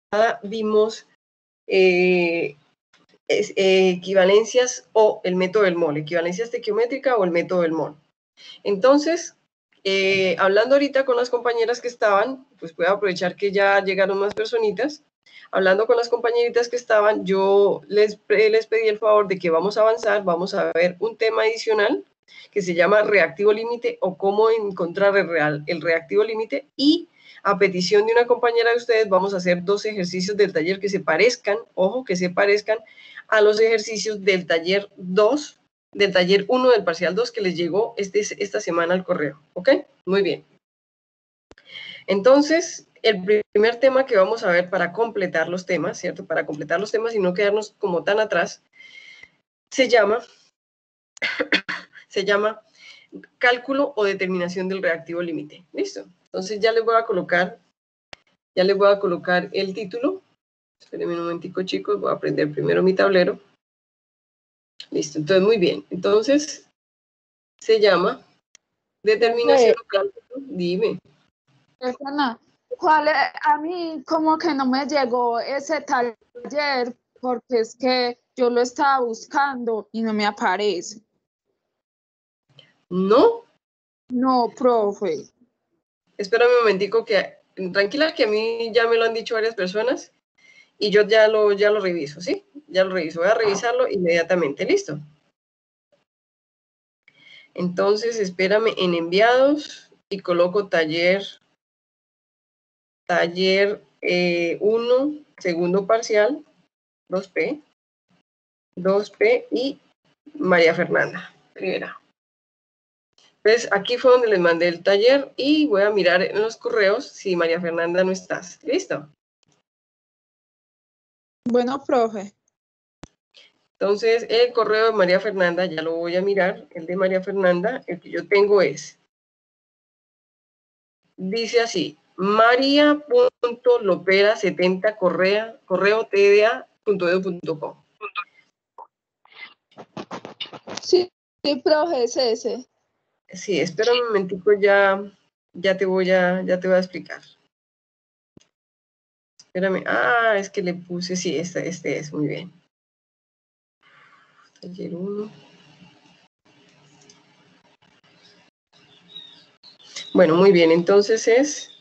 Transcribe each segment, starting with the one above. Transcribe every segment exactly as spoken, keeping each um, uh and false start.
vimos eh, es, eh, equivalencias o el método del mol, equivalencia estequiométrica o el método del mol. Entonces, eh, hablando ahorita con las compañeras que estaban, pues voy a aprovechar que ya llegaron más personitas. Hablando con las compañeritas que estaban, yo les, les pedí el favor de que vamos a avanzar, vamos a ver un tema adicional que se llama reactivo límite o cómo encontrar el, real, el reactivo límite, y a petición de una compañera de ustedes vamos a hacer dos ejercicios del taller que se parezcan, ojo, que se parezcan a los ejercicios del taller dos, del taller uno del parcial dos que les llegó este, esta semana al correo, ¿ok? Muy bien. Entonces, el primer tema que vamos a ver para completar los temas, ¿cierto? Para completar los temas y no quedarnos como tan atrás, se llama, se llama cálculo o determinación del reactivo límite. ¿Listo? Entonces ya les voy a colocar, ya les voy a colocar el título. Espérenme un momentico, chicos, voy a prender primero mi tablero. Listo, entonces muy bien. Entonces, se llama determinación o cálculo. Dime. ¿Cuál es? A mí como que no me llegó ese taller porque es que yo lo estaba buscando y no me aparece. ¿No? No, profe. Espérame un momentico que, tranquila, que a mí ya me lo han dicho varias personas y yo ya lo, ya lo reviso, ¿sí? Ya lo reviso, voy a revisarlo inmediatamente, ¿listo? Entonces, espérame en enviados y coloco taller, taller eh, uno, segundo parcial, dos P, dos P y María Fernanda, primera. Entonces, aquí fue donde les mandé el taller y voy a mirar en los correos si María Fernanda no estás. ¿Listo? Bueno, profe. Entonces, el correo de María Fernanda, ya lo voy a mirar, el de María Fernanda, el que yo tengo es, dice así, maria.lopera setenta correa, correo tda punto edu punto com. Sí, sí, profe, es ese. Sí, espera un momentico, ya, ya te voy a, ya te voy a explicar. Espérame, ah, es que le puse, sí, este, este es, muy bien. Taller uno. Bueno, muy bien, entonces es,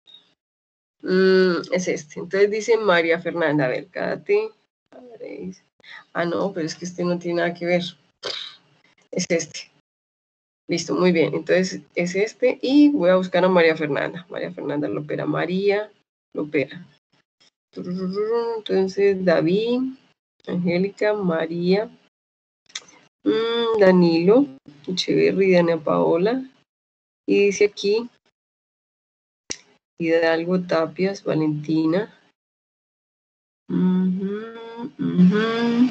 mm, es este. Entonces dice María Fernanda, a ver, cállate. Ah, no, pero es que este no tiene nada que ver. Es este. Listo, muy bien. Entonces es este y voy a buscar a María Fernanda. María Fernanda Lopera. María Lopera. Entonces David, Angélica, María, mmm, Danilo, Echeverri, Diana Paola. Y dice aquí Hidalgo Tapias, Valentina. Uh-huh, uh-huh.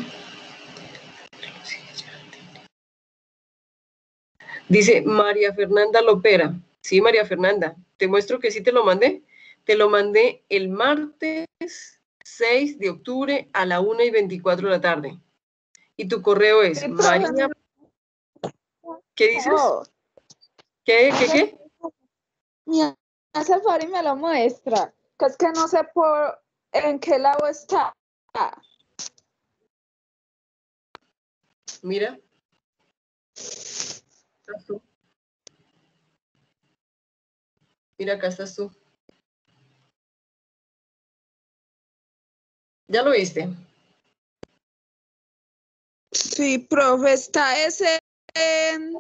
Dice María Fernanda Lopera. Sí, María Fernanda. Te muestro que sí te lo mandé. Te lo mandé el martes seis de octubre a la una y veinticuatro de la tarde. Y tu correo es Sí, María. ¿Qué dices? Oh. ¿Qué, qué, qué? Mi Safari me lo muestra. Que es que no sé por en qué lado está. Mira. Estás tú. Mira, acá estás tú. ¿Ya lo viste? Sí, profe, está ese en...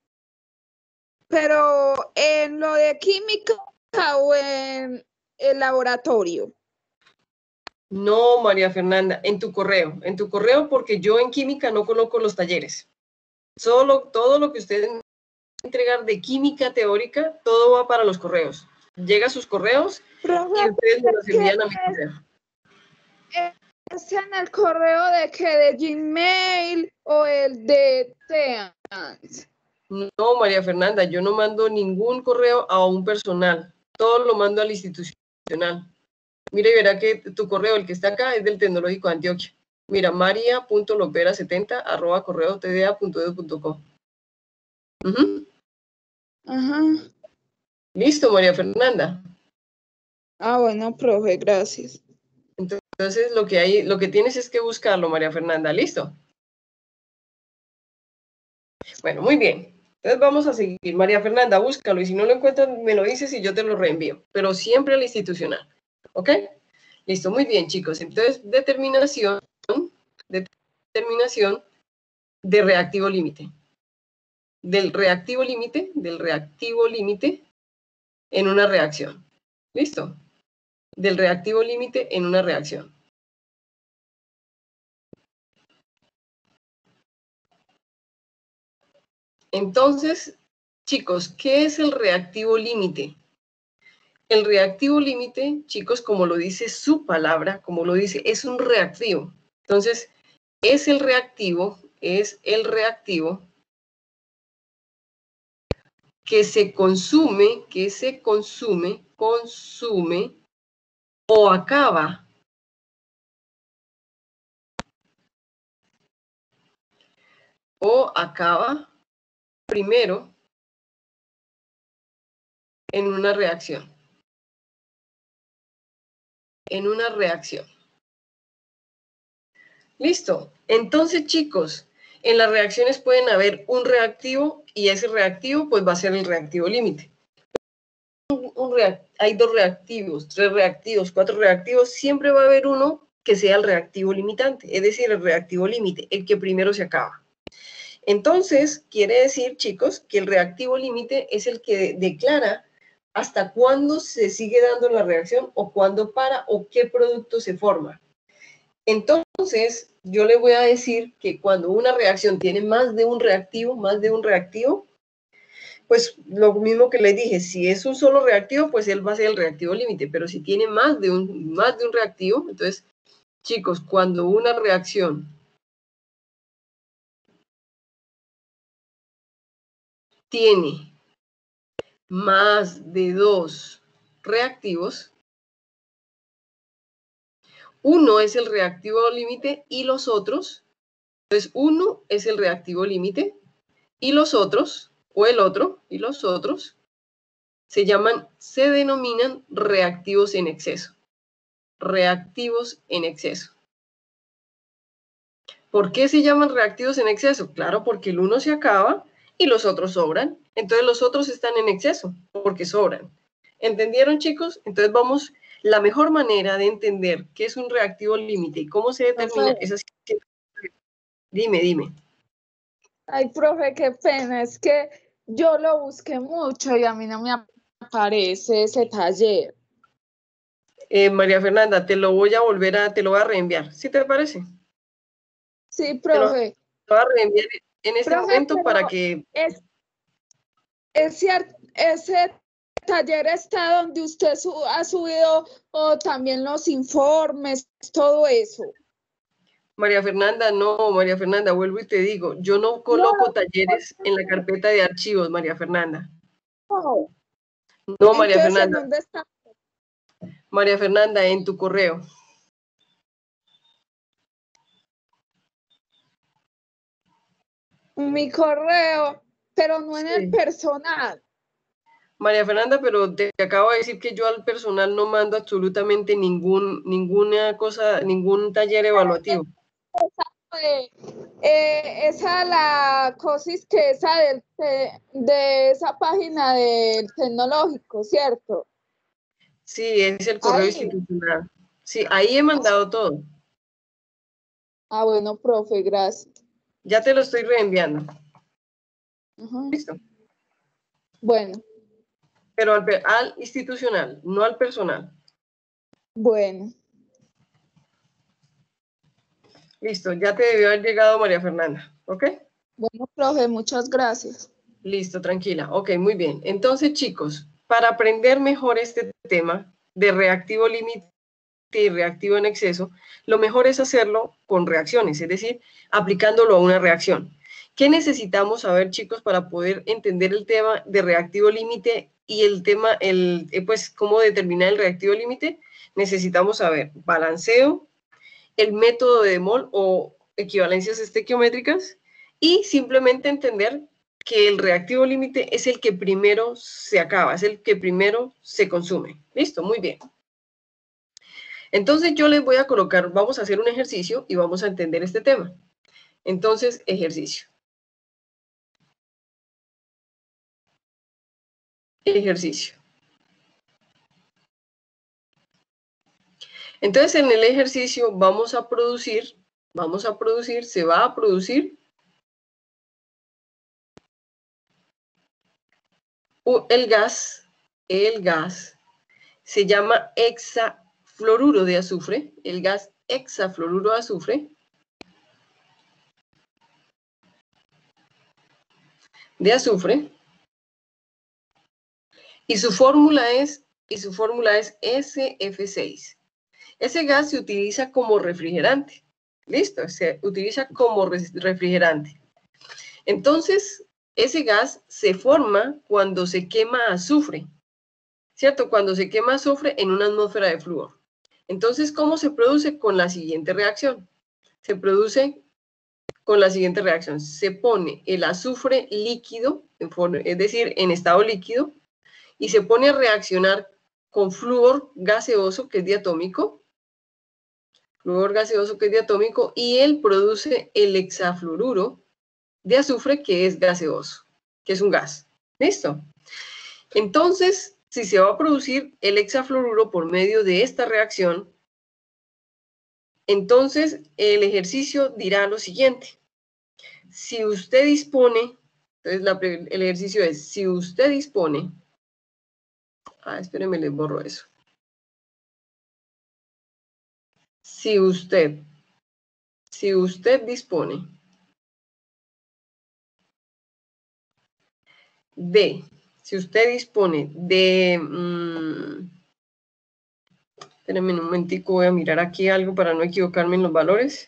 Pero en lo de química o en el laboratorio. No, María Fernanda, en tu correo. En tu correo, porque yo en química no coloco los talleres. Solo todo lo que ustedes entregar de química teórica, todo va para los correos. Llega a sus correos Profe, y ustedes me los envían a mi correo. ¿Es en el correo de que de Gmail o el de Teams? No, María Fernanda, yo no mando ningún correo a un personal. Todo lo mando al institucional. Mira y verá que tu correo, el que está acá, es del Tecnológico de Antioquia. Mira, maria.lopera setenta arroba correo tda punto edu punto com. Uh-huh. Ajá. Listo, María Fernanda. Ah, bueno, profe, gracias. Entonces, lo que, hay, lo que tienes es que buscarlo, María Fernanda. ¿Listo? Bueno, muy bien. Entonces vamos a seguir. María Fernanda, búscalo. Y si no lo encuentras, me lo dices y yo te lo reenvío. Pero siempre al institucional. ¿Ok? Listo, muy bien, chicos. Entonces, determinación, determinación de reactivo límite. Del reactivo límite, del reactivo límite en una reacción. ¿Listo? Del reactivo límite en una reacción. Entonces, chicos, ¿qué es el reactivo límite? El reactivo límite, chicos, como lo dice su palabra, como lo dice, es un reactivo. Entonces, es el reactivo, es el reactivo que se consume, que se consume, consume o acaba. O acaba primero en una reacción. En una reacción. Listo. Entonces, chicos, en las reacciones pueden haber un reactivo y ese reactivo pues va a ser el reactivo límite. Un, un react- hay dos reactivos, tres reactivos, cuatro reactivos, siempre va a haber uno que sea el reactivo limitante, es decir, el reactivo límite, el que primero se acaba. Entonces, quiere decir, chicos, que el reactivo límite es el que declara hasta cuándo se sigue dando la reacción o cuándo para o qué producto se forma. Entonces, yo le voy a decir que cuando una reacción tiene más de un reactivo, más de un reactivo, pues lo mismo que le dije, si es un solo reactivo, pues él va a ser el reactivo límite, pero si tiene más de un, más de un reactivo, entonces, chicos, cuando una reacción tiene más de dos reactivos, uno es el reactivo límite y los otros, entonces uno es el reactivo límite y los otros, o el otro y los otros, se llaman, se denominan reactivos en exceso. Reactivos en exceso. ¿Por qué se llaman reactivos en exceso? Claro, porque el uno se acaba y los otros sobran. Entonces los otros están en exceso porque sobran. ¿Entendieron, chicos? Entonces vamos, la mejor manera de entender qué es un reactivo límite y cómo se determina Profe. es así. Dime, dime. Ay, profe, qué pena, es que yo lo busqué mucho y a mí no me aparece ese taller. Eh, María Fernanda, te lo voy a volver a, te lo voy a reenviar. ¿Sí te parece? Sí, Te lo, profe. te lo voy a reenviar en este Profe, momento pero para que... es, es cierto, ese taller está donde usted su, ha subido o también los informes, todo eso. María Fernanda, no, María Fernanda, vuelvo y te digo, yo no coloco No, talleres en la carpeta de archivos, María Fernanda. no. No, María Entonces, ¿en Fernanda. dónde está? María Fernanda, en tu correo. Mi correo, pero no en el Sí. personal. María Fernanda, pero te acabo de decir que yo al personal no mando absolutamente ningún, ninguna cosa, ningún taller evaluativo. Eh, eh, esa la cosis que esa del, de, de esa página del tecnológico, ¿cierto? Sí, es el correo Ahí. institucional. Sí, ahí he mandado todo. Ah, bueno, profe, gracias. Ya te lo estoy reenviando. Ajá. Listo. Bueno, Pero al, al institucional, no al personal. bueno. Listo, ya te debió haber llegado María Fernanda. ¿Ok? Bueno, profe, muchas gracias. Listo, tranquila. Ok, muy bien. Entonces, chicos, para aprender mejor este tema de reactivo límite y reactivo en exceso, lo mejor es hacerlo con reacciones, es decir, aplicándolo a una reacción. ¿Qué necesitamos saber, chicos, para poder entender el tema de reactivo límite y el tema, el, pues, cómo determinar el reactivo límite? Necesitamos saber balanceo, el método de mol o equivalencias estequiométricas y simplemente entender que el reactivo límite es el que primero se acaba, es el que primero se consume. Listo, muy bien. Entonces yo les voy a colocar, vamos a hacer un ejercicio y vamos a entender este tema. Entonces, ejercicio. Ejercicio. Entonces, en el ejercicio vamos a producir, vamos a producir, se va a producir el gas, el gas, se llama hexafluoruro de azufre, el gas hexafluoruro de azufre, de azufre, y su fórmula es, y su fórmula es S F seis. Ese gas se utiliza como refrigerante. ¿Listo? Se utiliza como refrigerante. Entonces, ese gas se forma cuando se quema azufre. ¿Cierto? Cuando se quema azufre en una atmósfera de flúor. Entonces, ¿cómo se produce? Con la siguiente reacción. Se produce con la siguiente reacción. Se pone el azufre líquido, es decir, en estado líquido, y se pone a reaccionar con flúor gaseoso, que es diatómico, flúor gaseoso que es diatómico, y él produce el hexafluoruro de azufre que es gaseoso, que es un gas. ¿Listo? Entonces, si se va a producir el hexafluoruro por medio de esta reacción, entonces el ejercicio dirá lo siguiente. Si usted dispone, entonces la, el ejercicio es, si usted dispone, ah, espérenme, les borro eso. Si usted, si usted dispone de, si usted dispone de, mmm, espérenme un momentico, voy a mirar aquí algo para no equivocarme en los valores.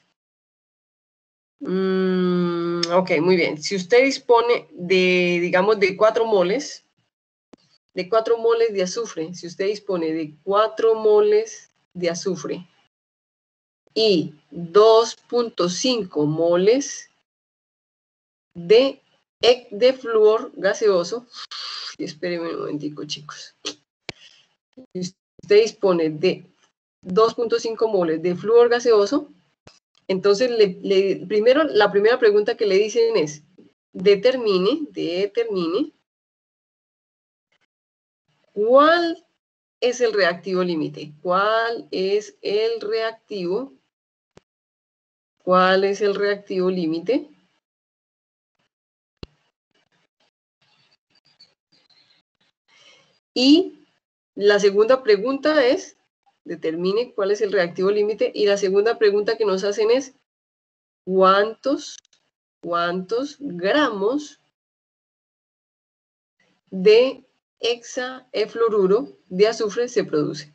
Mm, ok, muy bien. Si usted dispone de, digamos, de cuatro moles, de cuatro moles de azufre, si usted dispone de cuatro moles de azufre y dos punto cinco moles de, de flúor gaseoso, espérenme un momentico, chicos. Si usted dispone de dos punto cinco moles de flúor gaseoso, entonces le, le, primero, la primera pregunta que le dicen es, determine, determine, ¿cuál es el reactivo límite? ¿Cuál es el reactivo? ¿Cuál es el reactivo límite? Y la segunda pregunta es, determine cuál es el reactivo límite. Y la segunda pregunta que nos hacen es, ¿cuántos, cuántos gramos de hexafluoruro de azufre se produce?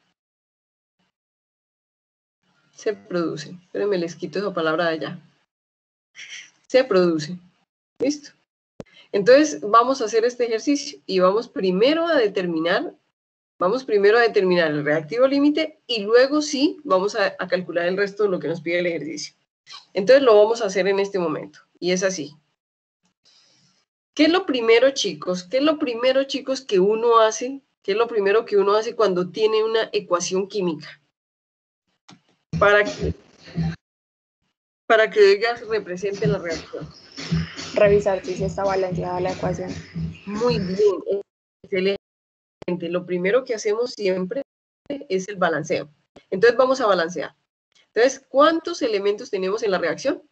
Se produce. Espérenme, les quito esa palabra de allá. Se produce. ¿Listo? Entonces, vamos a hacer este ejercicio y vamos primero a determinar, vamos primero a determinar el reactivo límite y luego sí vamos a, a calcular el resto de lo que nos pide el ejercicio. Entonces, lo vamos a hacer en este momento y es así. ¿Qué es lo primero, chicos? ¿Qué es lo primero, chicos, que uno hace? ¿Qué es lo primero que uno hace cuando tiene una ecuación química? Para que, para que ellas representen la reacción. Revisar si está balanceada la ecuación. Muy bien, excelente. Lo primero que hacemos siempre es el balanceo. Entonces vamos a balancear. Entonces, ¿cuántos elementos tenemos en la reacción?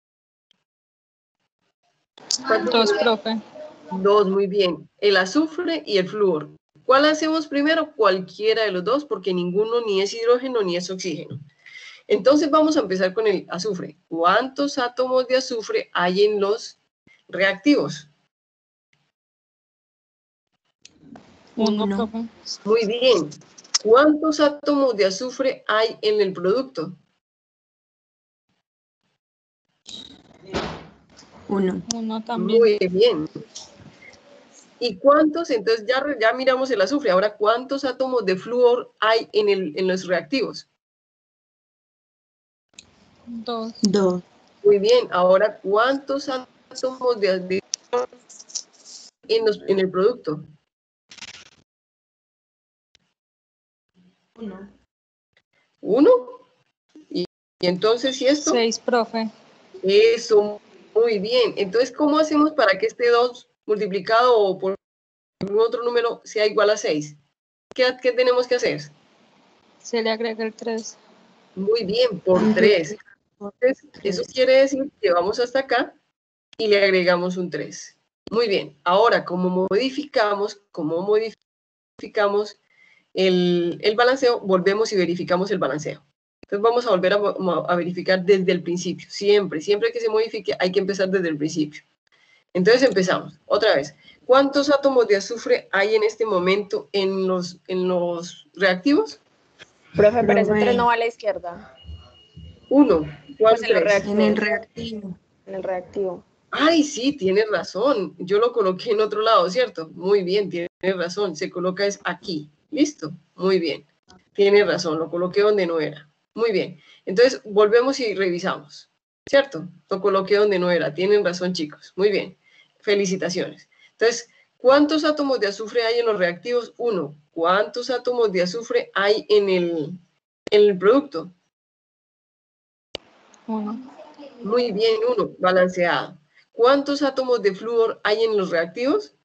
Dos, profe. Dos, muy bien. El azufre y el flúor. ¿Cuál hacemos primero? Cualquiera de los dos, porque ninguno ni es hidrógeno ni es oxígeno. Entonces vamos a empezar con el azufre. ¿Cuántos átomos de azufre hay en los reactivos? Uno, profe. Muy bien. ¿Cuántos átomos de azufre hay en el producto? Uno. Uno también. Muy bien. ¿Y cuántos? Entonces ya, ya miramos el azufre. Ahora, ¿cuántos átomos de flúor hay en, el, en los reactivos? Dos. Dos. Muy bien. Ahora, ¿cuántos átomos de, de en, los, en el producto? Uno. uno. Y, y entonces, ¿y esto? seis, profe. Eso, muy bien. Entonces, ¿cómo hacemos para que este dos multiplicado o por un otro número sea igual a seis? ¿Qué, qué tenemos que hacer? Se le agrega el tres. Muy bien, por tres. Entonces, eso quiere decir que vamos hasta acá y le agregamos un tres. Muy bien. Ahora, como modificamos, como modificamos el, el balanceo, volvemos y verificamos el balanceo. Entonces vamos a volver a, a verificar desde el principio. Siempre, siempre que se modifique hay que empezar desde el principio. Entonces empezamos. Otra vez. ¿Cuántos átomos de azufre hay en este momento en los, en los reactivos? Profe, pero ese tres no va a la izquierda. Uno. ¿Cuál Pues en, los tres? en el reactivo. En el reactivo. Ay, sí, tienes razón. Yo lo coloqué en otro lado, ¿cierto? Muy bien, tienes razón. Se coloca es aquí. ¿Listo? Muy bien. Tienes razón, lo coloqué donde no era. Muy bien. Entonces, volvemos y revisamos. ¿Cierto? Lo coloqué donde no era. Tienen razón, chicos. Muy bien. Felicitaciones. Entonces, ¿cuántos átomos de azufre hay en los reactivos? Uno. ¿Cuántos átomos de azufre hay en el, en el producto? Uno. Muy bien, uno. Balanceado. ¿Cuántos átomos de flúor hay en los reactivos?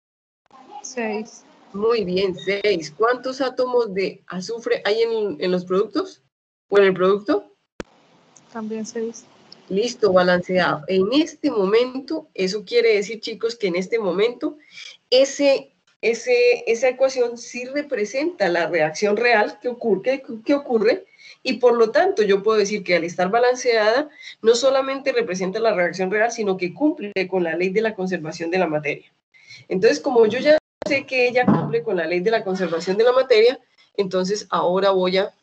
seis. Muy bien, seis. ¿Cuántos átomos de azufre hay en, en los productos? ¿O en el producto? También seis. Listo, balanceado. En este momento, eso quiere decir, chicos, que en este momento ese, ese, esa ecuación sí representa la reacción real que ocurre, que, que ocurre, y por lo tanto yo puedo decir que al estar balanceada, no solamente representa la reacción real, sino que cumple con la ley de la conservación de la materia. Entonces, como yo ya sé que ella cumple con la ley de la conservación de la materia, entonces ahora voy a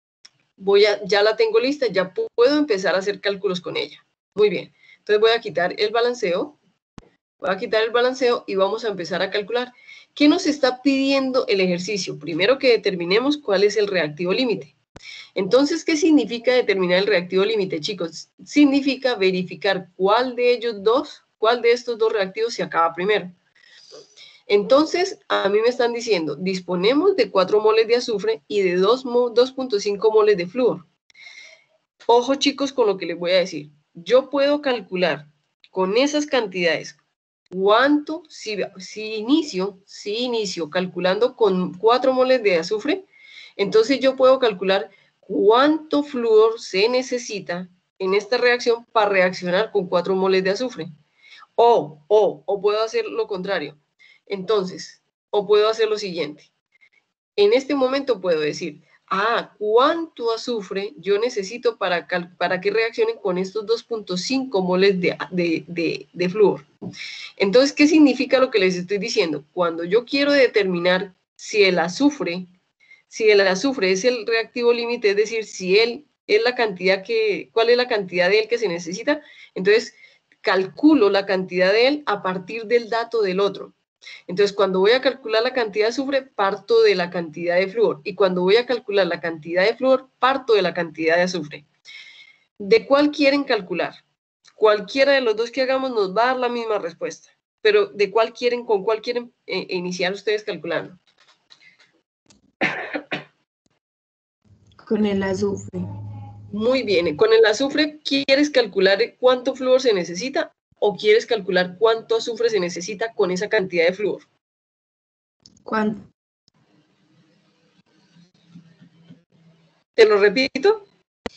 Voy a, ya la tengo lista, ya puedo empezar a hacer cálculos con ella. Muy bien. Entonces voy a quitar el balanceo. Voy a quitar el balanceo y vamos a empezar a calcular. ¿Qué nos está pidiendo el ejercicio? Primero que determinemos cuál es el reactivo límite. Entonces, ¿qué significa determinar el reactivo límite, chicos? Significa verificar cuál de ellos dos, cuál de estos dos reactivos se acaba primero. Entonces, a mí me están diciendo, disponemos de cuatro moles de azufre y de dos punto cinco moles de flúor. Ojo, chicos, con lo que les voy a decir. Yo puedo calcular con esas cantidades cuánto, si, si inicio, si inicio calculando con cuatro moles de azufre, entonces yo puedo calcular cuánto flúor se necesita en esta reacción para reaccionar con cuatro moles de azufre. O, o, o puedo hacer lo contrario. Entonces, o puedo hacer lo siguiente. En este momento puedo decir, ah, ¿cuánto azufre yo necesito para, para que reaccionen con estos dos punto cinco moles de, de, de, de flúor? Entonces, ¿qué significa lo que les estoy diciendo? Cuando yo quiero determinar si el azufre, si el azufre es el reactivo límite, es decir, si él es la cantidad que, ¿cuál es la cantidad de él que se necesita? Entonces, calculo la cantidad de él a partir del dato del otro. Entonces, cuando voy a calcular la cantidad de azufre, parto de la cantidad de flúor. Y cuando voy a calcular la cantidad de flúor, parto de la cantidad de azufre. ¿De cuál quieren calcular? Cualquiera de los dos que hagamos nos va a dar la misma respuesta. Pero ¿de cuál quieren, con cuál quieren eh, iniciar ustedes calculando? Con el azufre. Muy bien. Con el azufre, ¿quieres calcular cuánto flúor se necesita? ¿O quieres calcular cuánto azufre se necesita con esa cantidad de flúor? ¿Cuánto? ¿Te lo repito?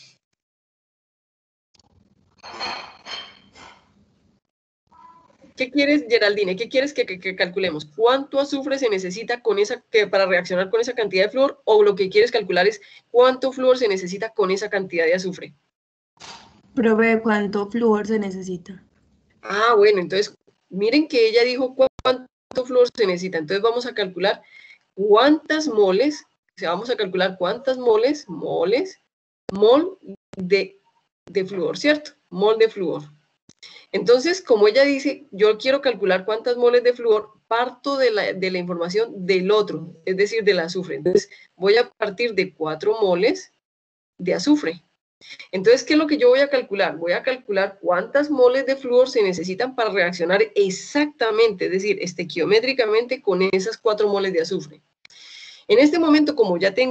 ¿Qué quieres, Geraldine? ¿Qué quieres que, que, que calculemos? ¿Cuánto azufre se necesita con esa, que, para reaccionar con esa cantidad de flúor? ¿O lo que quieres calcular es cuánto flúor se necesita con esa cantidad de azufre? Profe, ¿cuánto flúor se necesita? Ah, bueno, entonces, miren que ella dijo cuánto flúor se necesita. Entonces vamos a calcular cuántas moles, o sea, vamos a calcular cuántas moles, moles, mol de, de flúor, ¿cierto? Mol de flúor. Entonces, como ella dice, yo quiero calcular cuántas moles de flúor, parto de la, de la información del otro, es decir, del azufre. Entonces, voy a partir de cuatro moles de azufre. Entonces, ¿qué es lo que yo voy a calcular? Voy a calcular cuántas moles de flúor se necesitan para reaccionar exactamente, es decir, estequiométricamente con esas cuatro moles de azufre. En este momento, como ya tengo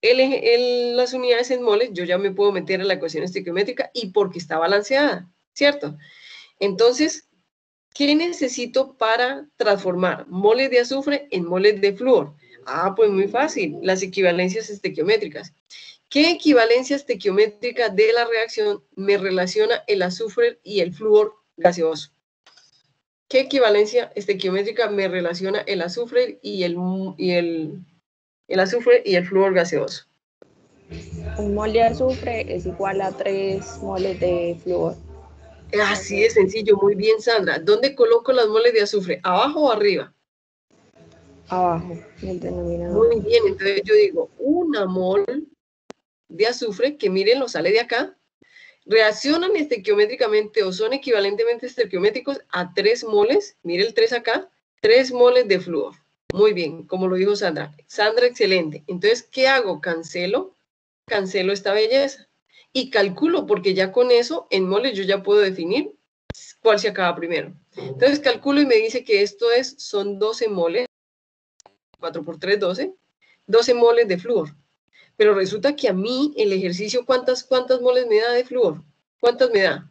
el, el, las unidades en moles, yo ya me puedo meter en la ecuación estequiométrica y porque está balanceada, ¿cierto? Entonces, ¿qué necesito para transformar moles de azufre en moles de flúor? Ah, pues muy fácil, las equivalencias estequiométricas. ¿Qué equivalencia estequiométrica de la reacción me relaciona el azufre y el flúor gaseoso? ¿Qué equivalencia estequiométrica me relaciona el azufre y el, y el, el azufre y el flúor gaseoso? Un mol de azufre es igual a tres moles de flúor. Así de sencillo, muy bien, Sandra. ¿Dónde coloco las moles de azufre? ¿Abajo o arriba? Abajo, en el denominador. Muy bien, entonces yo digo, una mol de azufre, que miren, lo sale de acá, reaccionan estequiométricamente o son equivalentemente estequiométricos a tres moles, mire el tres acá, tres moles de flúor. Muy bien, como lo dijo Sandra. Sandra, excelente. Entonces, ¿qué hago? Cancelo, cancelo esta belleza. Y calculo, porque ya con eso, en moles yo ya puedo definir cuál se acaba primero. Entonces calculo y me dice que esto es, son doce moles, cuatro por tres, doce, doce moles de flúor. Pero resulta que a mí el ejercicio, ¿cuántas, cuántas moles me da de flúor? ¿Cuántas me da?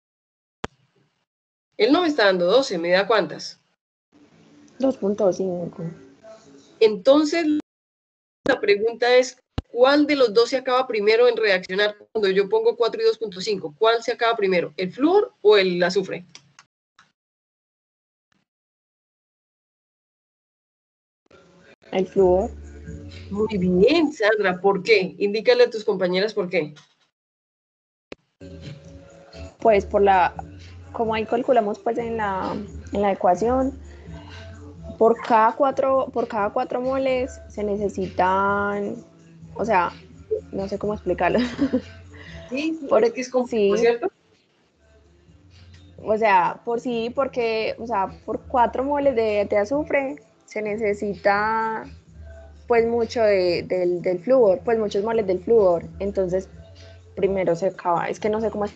Él no me está dando doce, ¿me da cuántas? dos punto cinco. Entonces, la pregunta es, ¿cuál de los dos se acaba primero en reaccionar cuando yo pongo cuatro y dos punto cinco? ¿Cuál se acaba primero, el flúor o el azufre? El flúor. Muy bien, Sandra, ¿por qué? Indícale a tus compañeras por qué. Pues por la, como ahí calculamos pues en la, en la ecuación, por cada cuatro, por cada cuatro moles se necesitan, o sea, no sé cómo explicarlo. Sí, Por, es que es como, sí, ¿cierto? o sea, por sí, porque, o sea, por cuatro moles de, de azufre se necesita pues mucho de, del, del flúor, pues muchos moles del flúor, entonces primero se acaba, es que no sé cómo es,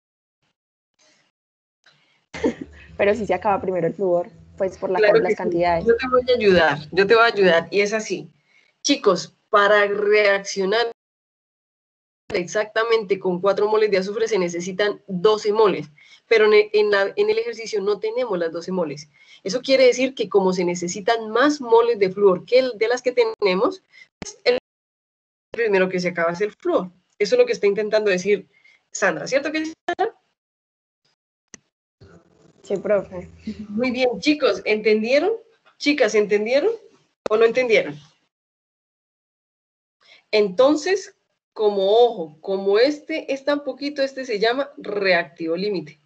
pero sí se acaba primero el flúor, pues por la, Claro las que sí. cantidades. Yo te voy a ayudar, yo te voy a ayudar, y es así. Chicos, para reaccionar exactamente con cuatro moles de azufre se necesitan doce moles, pero en, en, la, en el ejercicio no tenemos las doce moles. Eso quiere decir que como se necesitan más moles de flúor que el, de las que tenemos, pues el primero que se acaba es el flúor. Eso es lo que está intentando decir Sandra, ¿cierto que sí, Sandra? Sí, profe. Muy bien, chicos, ¿entendieron? Chicas, ¿entendieron o no entendieron? Entonces, como ojo, como este es tan poquito, este se llama reactivo límite.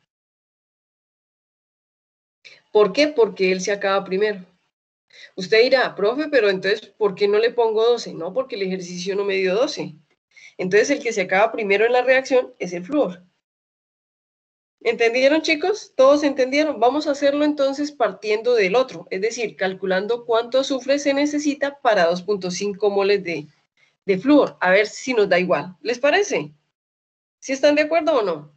¿Por qué? Porque él se acaba primero. Usted dirá, profe, pero entonces, ¿por qué no le pongo doce? No, porque el ejercicio no me dio doce. Entonces, el que se acaba primero en la reacción es el flúor. ¿Entendieron, chicos? ¿Todos entendieron? Vamos a hacerlo entonces partiendo del otro, es decir, calculando cuánto azufre se necesita para dos punto cinco moles de, de flúor. A ver si nos da igual. ¿Les parece? ¿Sí están de acuerdo o no?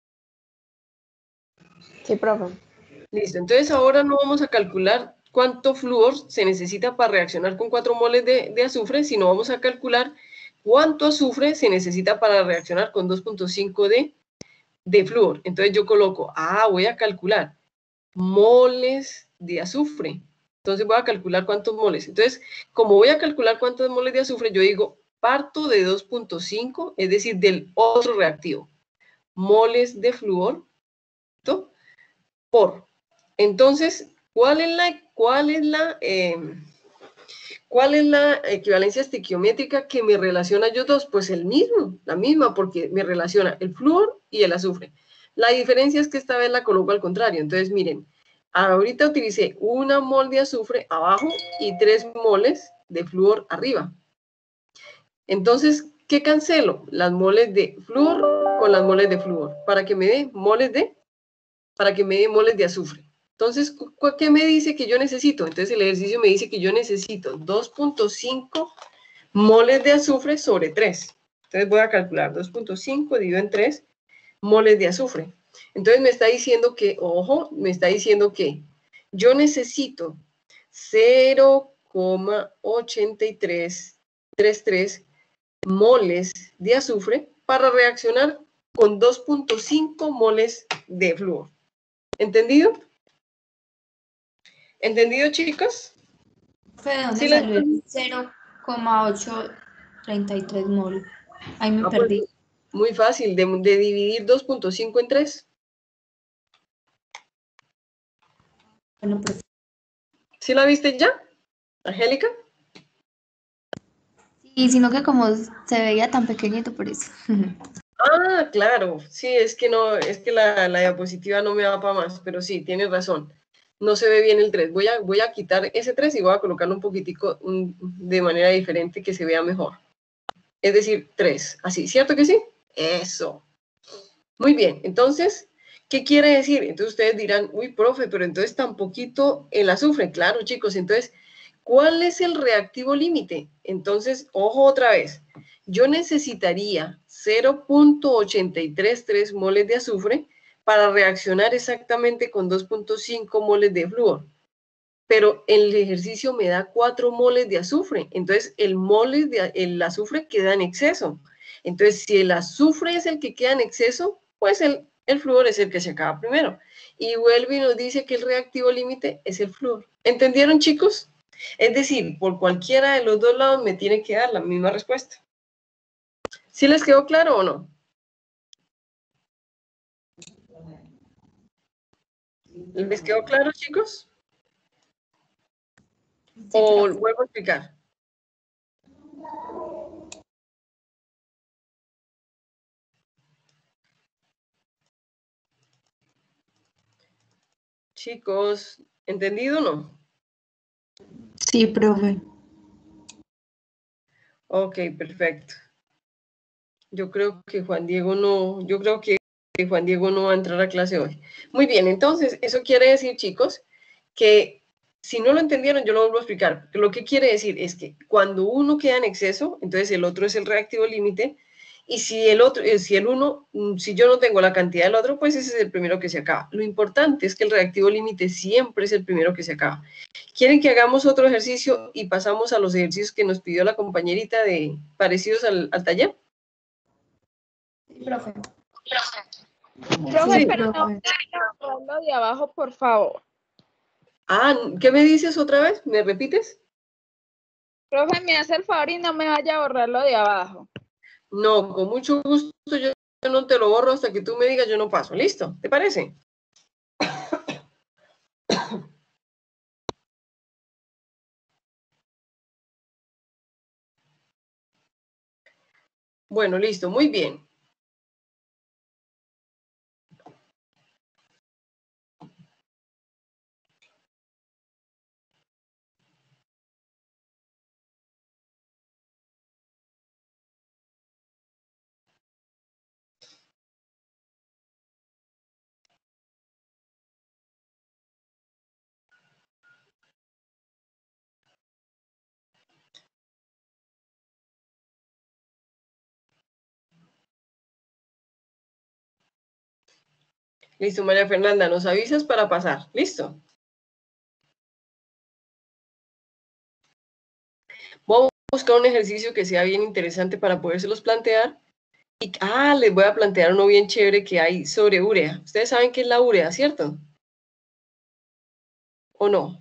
Sí, profe. Listo, entonces ahora no vamos a calcular cuánto flúor se necesita para reaccionar con cuatro moles de, de azufre, sino vamos a calcular cuánto azufre se necesita para reaccionar con dos punto cinco de, de flúor. Entonces yo coloco, ah, voy a calcular moles de azufre. Entonces voy a calcular cuántos moles. Entonces, como voy a calcular cuántos moles de azufre, yo digo, parto de dos punto cinco, es decir, del otro reactivo. Moles de flúor, ¿no? Por. Entonces, ¿cuál es la, cuál es la, eh, cuál es la equivalencia estequiométrica que me relaciona a ellos dos? Pues el mismo, la misma, porque me relaciona el flúor y el azufre. La diferencia es que esta vez la coloco al contrario. Entonces, miren, ahorita utilicé una mol de azufre abajo y tres moles de flúor arriba. Entonces, ¿qué cancelo? Las moles de flúor con las moles de flúor, para que me dé moles de, para que me dé moles de azufre. Entonces, ¿qué me dice que yo necesito? Entonces, el ejercicio me dice que yo necesito dos punto cinco moles de azufre sobre tres. Entonces, voy a calcular dos punto cinco dividido en tres moles de azufre. Entonces, me está diciendo que, ojo, me está diciendo que yo necesito cero coma ochenta y tres treinta y tres moles de azufre para reaccionar con dos punto cinco moles de flúor. ¿Entendido? ¿Entendido, chicos? ¿De dónde ¿Sí salió les- el cero coma ochocientos treinta y tres mol? Ahí me Ah, pues, perdí. muy fácil, de, de dividir dos punto cinco en tres. Bueno, pues, ¿Sí la viste ya, Angélica? sí, sino que como se veía tan pequeñito por eso. Ah, claro, sí, es que no, es que la, la diapositiva no me da para más, pero sí, tienes razón. No se ve bien el tres. Voy a, voy a quitar ese tres y voy a colocarlo un poquitico un- de manera diferente que se vea mejor. Es decir, tres, así, ¿cierto que sí? Eso. Muy bien, entonces, ¿qué quiere decir? Entonces ustedes dirán, uy, profe, pero entonces tan poquito el azufre. Claro, chicos, entonces, ¿cuál es el reactivo límite? Entonces, ojo otra vez, yo necesitaría cero punto ochenta y tres tres moles de azufre para reaccionar exactamente con dos punto cinco moles de flúor. Pero el ejercicio me da cuatro moles de azufre, entonces el mole de el azufre queda en exceso. Entonces, si el azufre es el que queda en exceso, pues el, el flúor es el que se acaba primero. Y vuelve y nos dice que el reactivo límite es el flúor. ¿Entendieron, chicos? Es decir, por cualquiera de los dos lados me tiene que dar la misma respuesta. ¿Sí les quedó claro o no? ¿Les quedó claro, chicos? ¿O vuelvo a explicar? Chicos, ¿entendido o no? Sí, profe. Ok, perfecto. Yo creo que Juan Diego no, yo creo que Juan Diego no va a entrar a clase hoy. Muy bien, entonces, eso quiere decir, chicos, que si no lo entendieron, yo lo vuelvo a explicar. Lo que quiere decir es que cuando uno queda en exceso, entonces el otro es el reactivo límite, y si el otro, si el uno, si yo no tengo la cantidad del otro, pues ese es el primero que se acaba. Lo importante es que el reactivo límite siempre es el primero que se acaba. ¿Quieren que hagamos otro ejercicio y pasamos a los ejercicios que nos pidió la compañerita de parecidos al, al taller? Profe. Profe, Sí, pero no profe. me vaya a borrar lo de abajo, por favor. Ah, ¿qué me dices otra vez? ¿Me repites? Profe, me hace el favor y no me vaya a borrar lo de abajo. No, con mucho gusto yo, yo no te lo borro hasta que tú me digas, yo no paso. ¿Listo? ¿Te parece? Bueno, listo, muy bien. Listo, María Fernanda, nos avisas para pasar. ¿Listo? Vamos a buscar un ejercicio que sea bien interesante para podérselos plantear. Y, ah, les voy a plantear uno bien chévere que hay sobre urea. Ustedes saben qué es la urea, ¿cierto? ¿O no?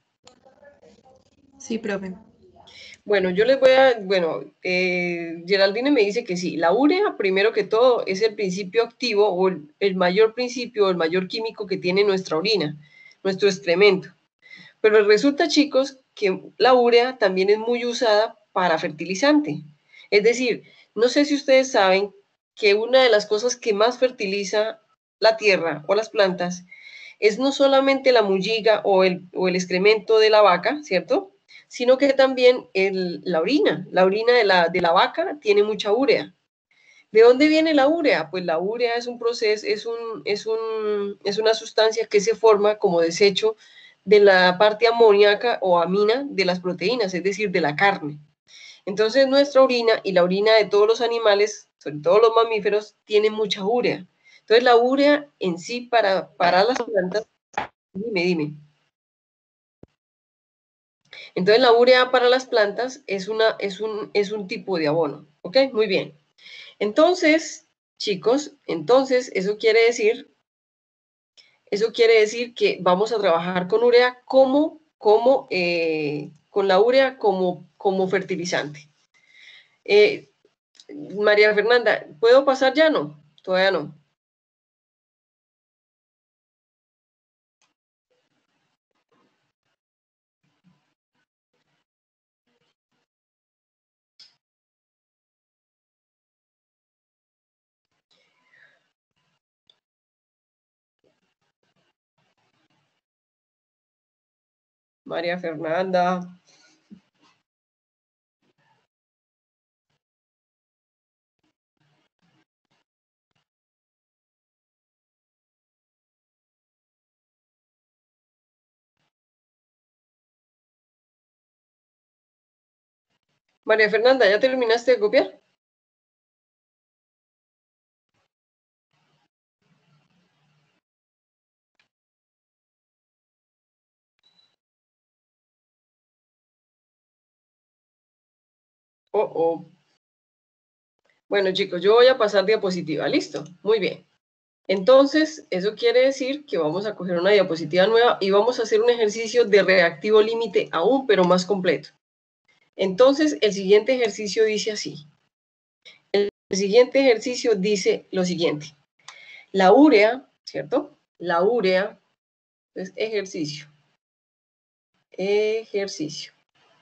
Sí, profe. Bueno, yo les voy a, bueno, eh, Geraldine me dice que sí, la urea, primero que todo, es el principio activo o el, el mayor principio, el mayor químico que tiene nuestra orina, nuestro excremento. Pero resulta, chicos, que la urea también es muy usada para fertilizante. Es decir, no sé si ustedes saben que una de las cosas que más fertiliza la tierra o las plantas es no solamente la mulliga o el, o el excremento de la vaca, ¿cierto? Sino que también el, la orina. La orina de la, de la vaca tiene mucha urea. ¿De dónde viene la urea? Pues la urea es un proceso, es, un, es, un, es una sustancia que se forma como desecho de la parte amoníaca o amina de las proteínas, es decir, de la carne. Entonces nuestra orina y la orina de todos los animales, sobre todo los mamíferos, tiene mucha urea. Entonces la urea en sí para, para las plantas, dime, dime. Entonces la urea para las plantas es, una, es, un, es un tipo de abono. ¿Ok? Muy bien. Entonces, chicos, entonces eso quiere decir, eso quiere decir que vamos a trabajar con urea como, como eh, con la urea como, como fertilizante. Eh, María Fernanda, ¿puedo pasar ya? No, todavía no. María Fernanda. María Fernanda, ¿ya terminaste de copiar? Oh, oh. Bueno, chicos, yo voy a pasar diapositiva. ¿Listo? Muy bien. Entonces, eso quiere decir que vamos a coger una diapositiva nueva y vamos a hacer un ejercicio de reactivo límite aún, pero más completo. Entonces, el siguiente ejercicio dice así. El siguiente ejercicio dice lo siguiente. La urea, ¿cierto? La urea es ejercicio. Ejercicio.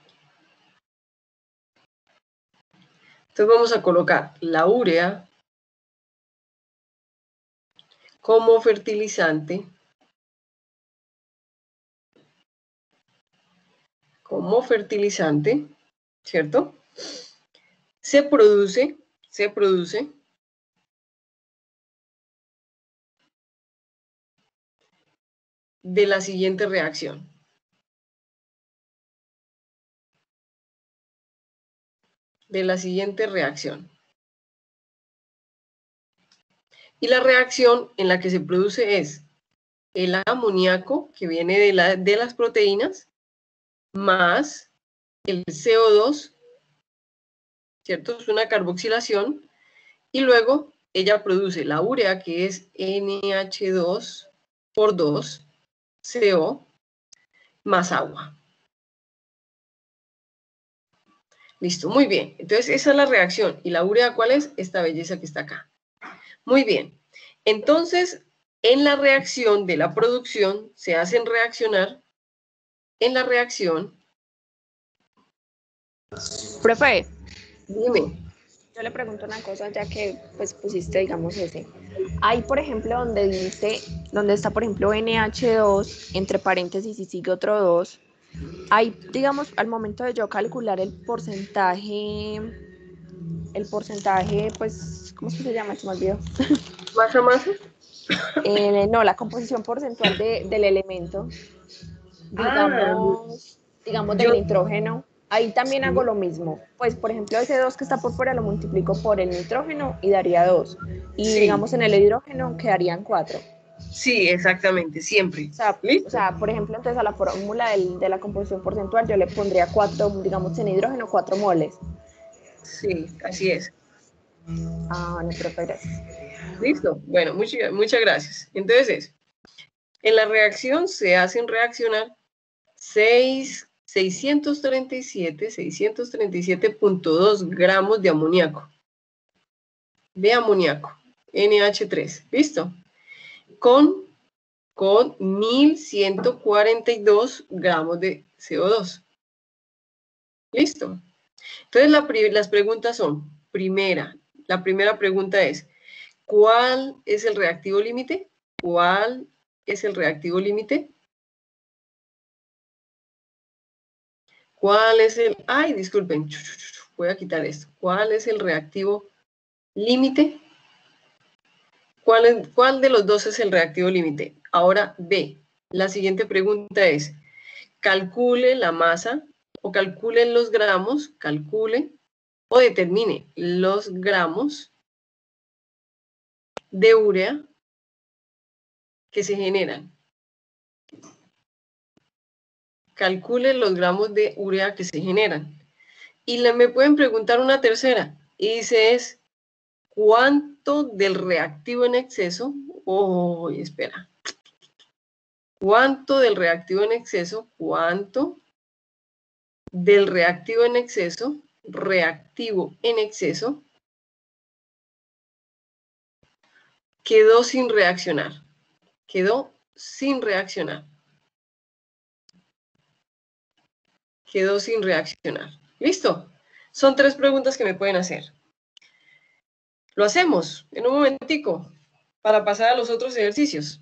Entonces vamos a colocar la urea como fertilizante, como fertilizante, ¿cierto? Se produce, se produce de la siguiente reacción. De la siguiente reacción. Y la reacción en la que se produce es el amoníaco que viene de, la, de las proteínas más el C O dos, ¿cierto? Es una carboxilación. Y luego ella produce la urea, que es N H dos por dos C O más agua. Listo, muy bien. Entonces esa es la reacción. ¿Y la urea cuál es? Esta belleza que está acá. Muy bien. Entonces, en la reacción de la producción se hacen reaccionar, en la reacción... Profe, Dime. yo le pregunto una cosa ya que pues pusiste, digamos, ese. Hay, por ejemplo, donde dice, donde está, por ejemplo, N H dos, entre paréntesis y sigue otro dos, hay, digamos, al momento de yo calcular el porcentaje, el porcentaje, pues, ¿cómo es que se llama? Se me olvidó. ¿Masa, masa? Eh, no, la composición porcentual de, del elemento, Ah, digamos, digamos del yo... nitrógeno. Ahí también Sí, hago lo mismo. Pues, por ejemplo, ese dos que está por fuera lo multiplico por el nitrógeno y daría dos. Y sí, digamos en el hidrógeno quedarían cuatro. sí, exactamente, siempre. O sea, o ¿Listo? sea, por ejemplo, entonces a la fórmula del, de la composición porcentual yo le pondría cuatro, digamos en hidrógeno, cuatro moles. Sí, así es. Ah, bueno, profe, gracias. ¿Listo? Bueno, muchas, muchas gracias. Entonces, en la reacción se hacen reaccionar seiscientos treinta y siete punto dos gramos de amoníaco. De amoníaco, N H tres. ¿Listo? Con, con mil ciento cuarenta y dos gramos de C O dos. ¿Listo? Entonces, la, las preguntas son, primera, la primera pregunta es, ¿cuál es el reactivo límite? ¿Cuál es el reactivo límite? ¿Cuál es el... Ay, disculpen, voy a quitar esto. ¿Cuál es el reactivo límite? ¿Cuál, es, ¿Cuál de los dos es el reactivo límite? Ahora, B. La siguiente pregunta es, calcule la masa o calcule los gramos, calcule o determine los gramos de urea que se generan. Calcule los gramos de urea que se generan. Y le, me pueden preguntar una tercera. y dice es cuánto del reactivo en exceso, oh, espera, cuánto del reactivo en exceso, cuánto del reactivo en exceso, reactivo en exceso, quedó sin reaccionar, quedó sin reaccionar, quedó sin reaccionar. ¿Listo? Son tres preguntas que me pueden hacer. Lo hacemos en un momentico para pasar a los otros ejercicios.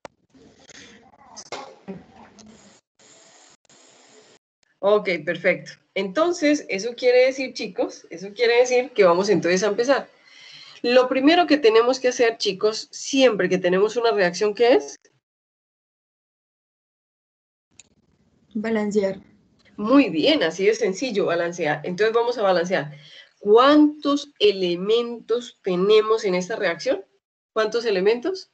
Ok, perfecto. Entonces, eso quiere decir, chicos, eso quiere decir que vamos entonces a empezar. Lo primero que tenemos que hacer, chicos, siempre que tenemos una reacción, ¿qué es? Balancear. Muy bien, así de sencillo, balancear. Entonces vamos a balancear. ¿Cuántos elementos tenemos en esta reacción? ¿Cuántos elementos?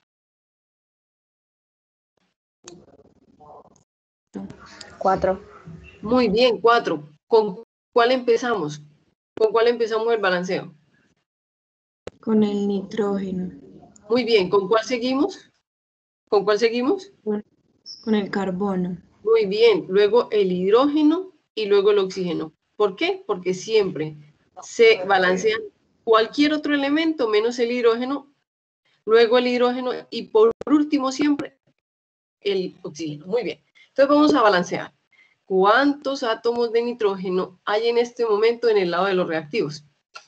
Cuatro. Muy bien, cuatro. ¿Con cuál empezamos? ¿Con cuál empezamos el balanceo? Con el nitrógeno. Muy bien, ¿con cuál seguimos? ¿Con cuál seguimos? Con, con el carbono. Muy bien, luego el hidrógeno y luego el oxígeno. ¿Por qué? Porque siempre se balancea cualquier otro elemento menos el hidrógeno, luego el hidrógeno y por último siempre el oxígeno. Muy bien, entonces vamos a balancear. ¿Cuántos átomos de nitrógeno hay en este momento en el lado de los reactivos?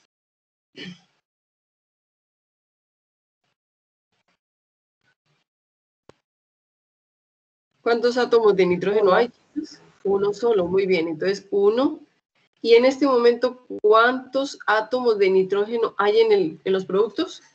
¿Cuántos átomos de nitrógeno Uno. hay? Uno solo, muy bien. Entonces, uno. Y en este momento, ¿cuántos átomos de nitrógeno hay en, el, en los productos?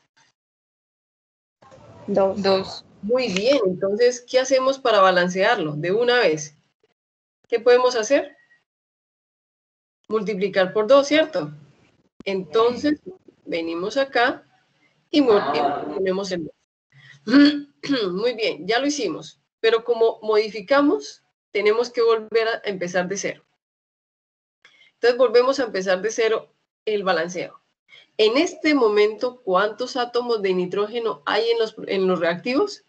Dos. Dos. Muy bien. Entonces, ¿qué hacemos para balancearlo? De una vez. ¿Qué podemos hacer? Multiplicar por dos, ¿cierto? Entonces, venimos acá y ponemos el dos. Muy bien, ya lo hicimos. Pero como modificamos, tenemos que volver a empezar de cero. Entonces volvemos a empezar de cero el balanceo. En este momento, ¿cuántos átomos de nitrógeno hay en los, en los reactivos?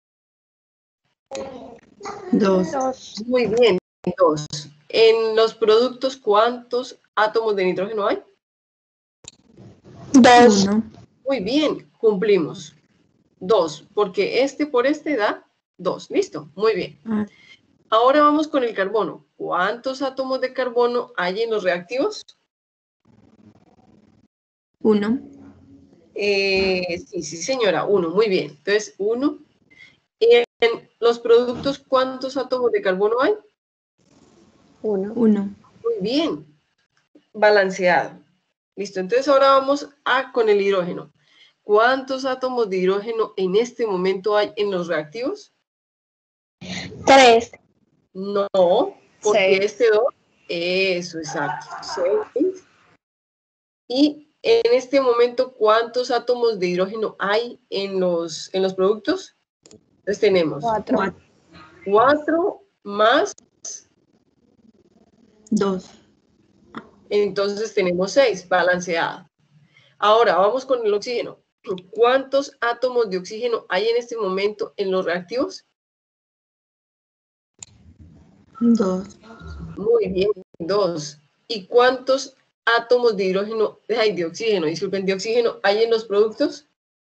Dos. Dos. Muy bien, dos. En los productos, ¿cuántos átomos de nitrógeno hay? Dos. Uno. Muy bien, cumplimos. Dos, porque este por este da dos. ¿Listo? Muy bien. Ah, Ahora vamos con el carbono. ¿Cuántos átomos de carbono hay en los reactivos? uno. Eh, sí, sí, señora, uno. Muy bien. Entonces, uno. En los productos, ¿cuántos átomos de carbono hay? Uno. Uno. Muy bien. Balanceado. Listo. Entonces, ahora vamos a con el hidrógeno. ¿Cuántos átomos de hidrógeno en este momento hay en los reactivos? Tres. No, porque Seis. este dos, eso, exacto, seis. Y en este momento, ¿cuántos átomos de hidrógeno hay en los, en los productos? Entonces tenemos Cuatro. Cuatro. cuatro más, Dos. entonces tenemos seis, balanceada. Ahora vamos con el oxígeno. ¿Cuántos átomos de oxígeno hay en este momento en los reactivos? Dos. Muy bien, dos. ¿Y cuántos átomos de hidrógeno, ay, de oxígeno, disculpen, de oxígeno hay en los productos?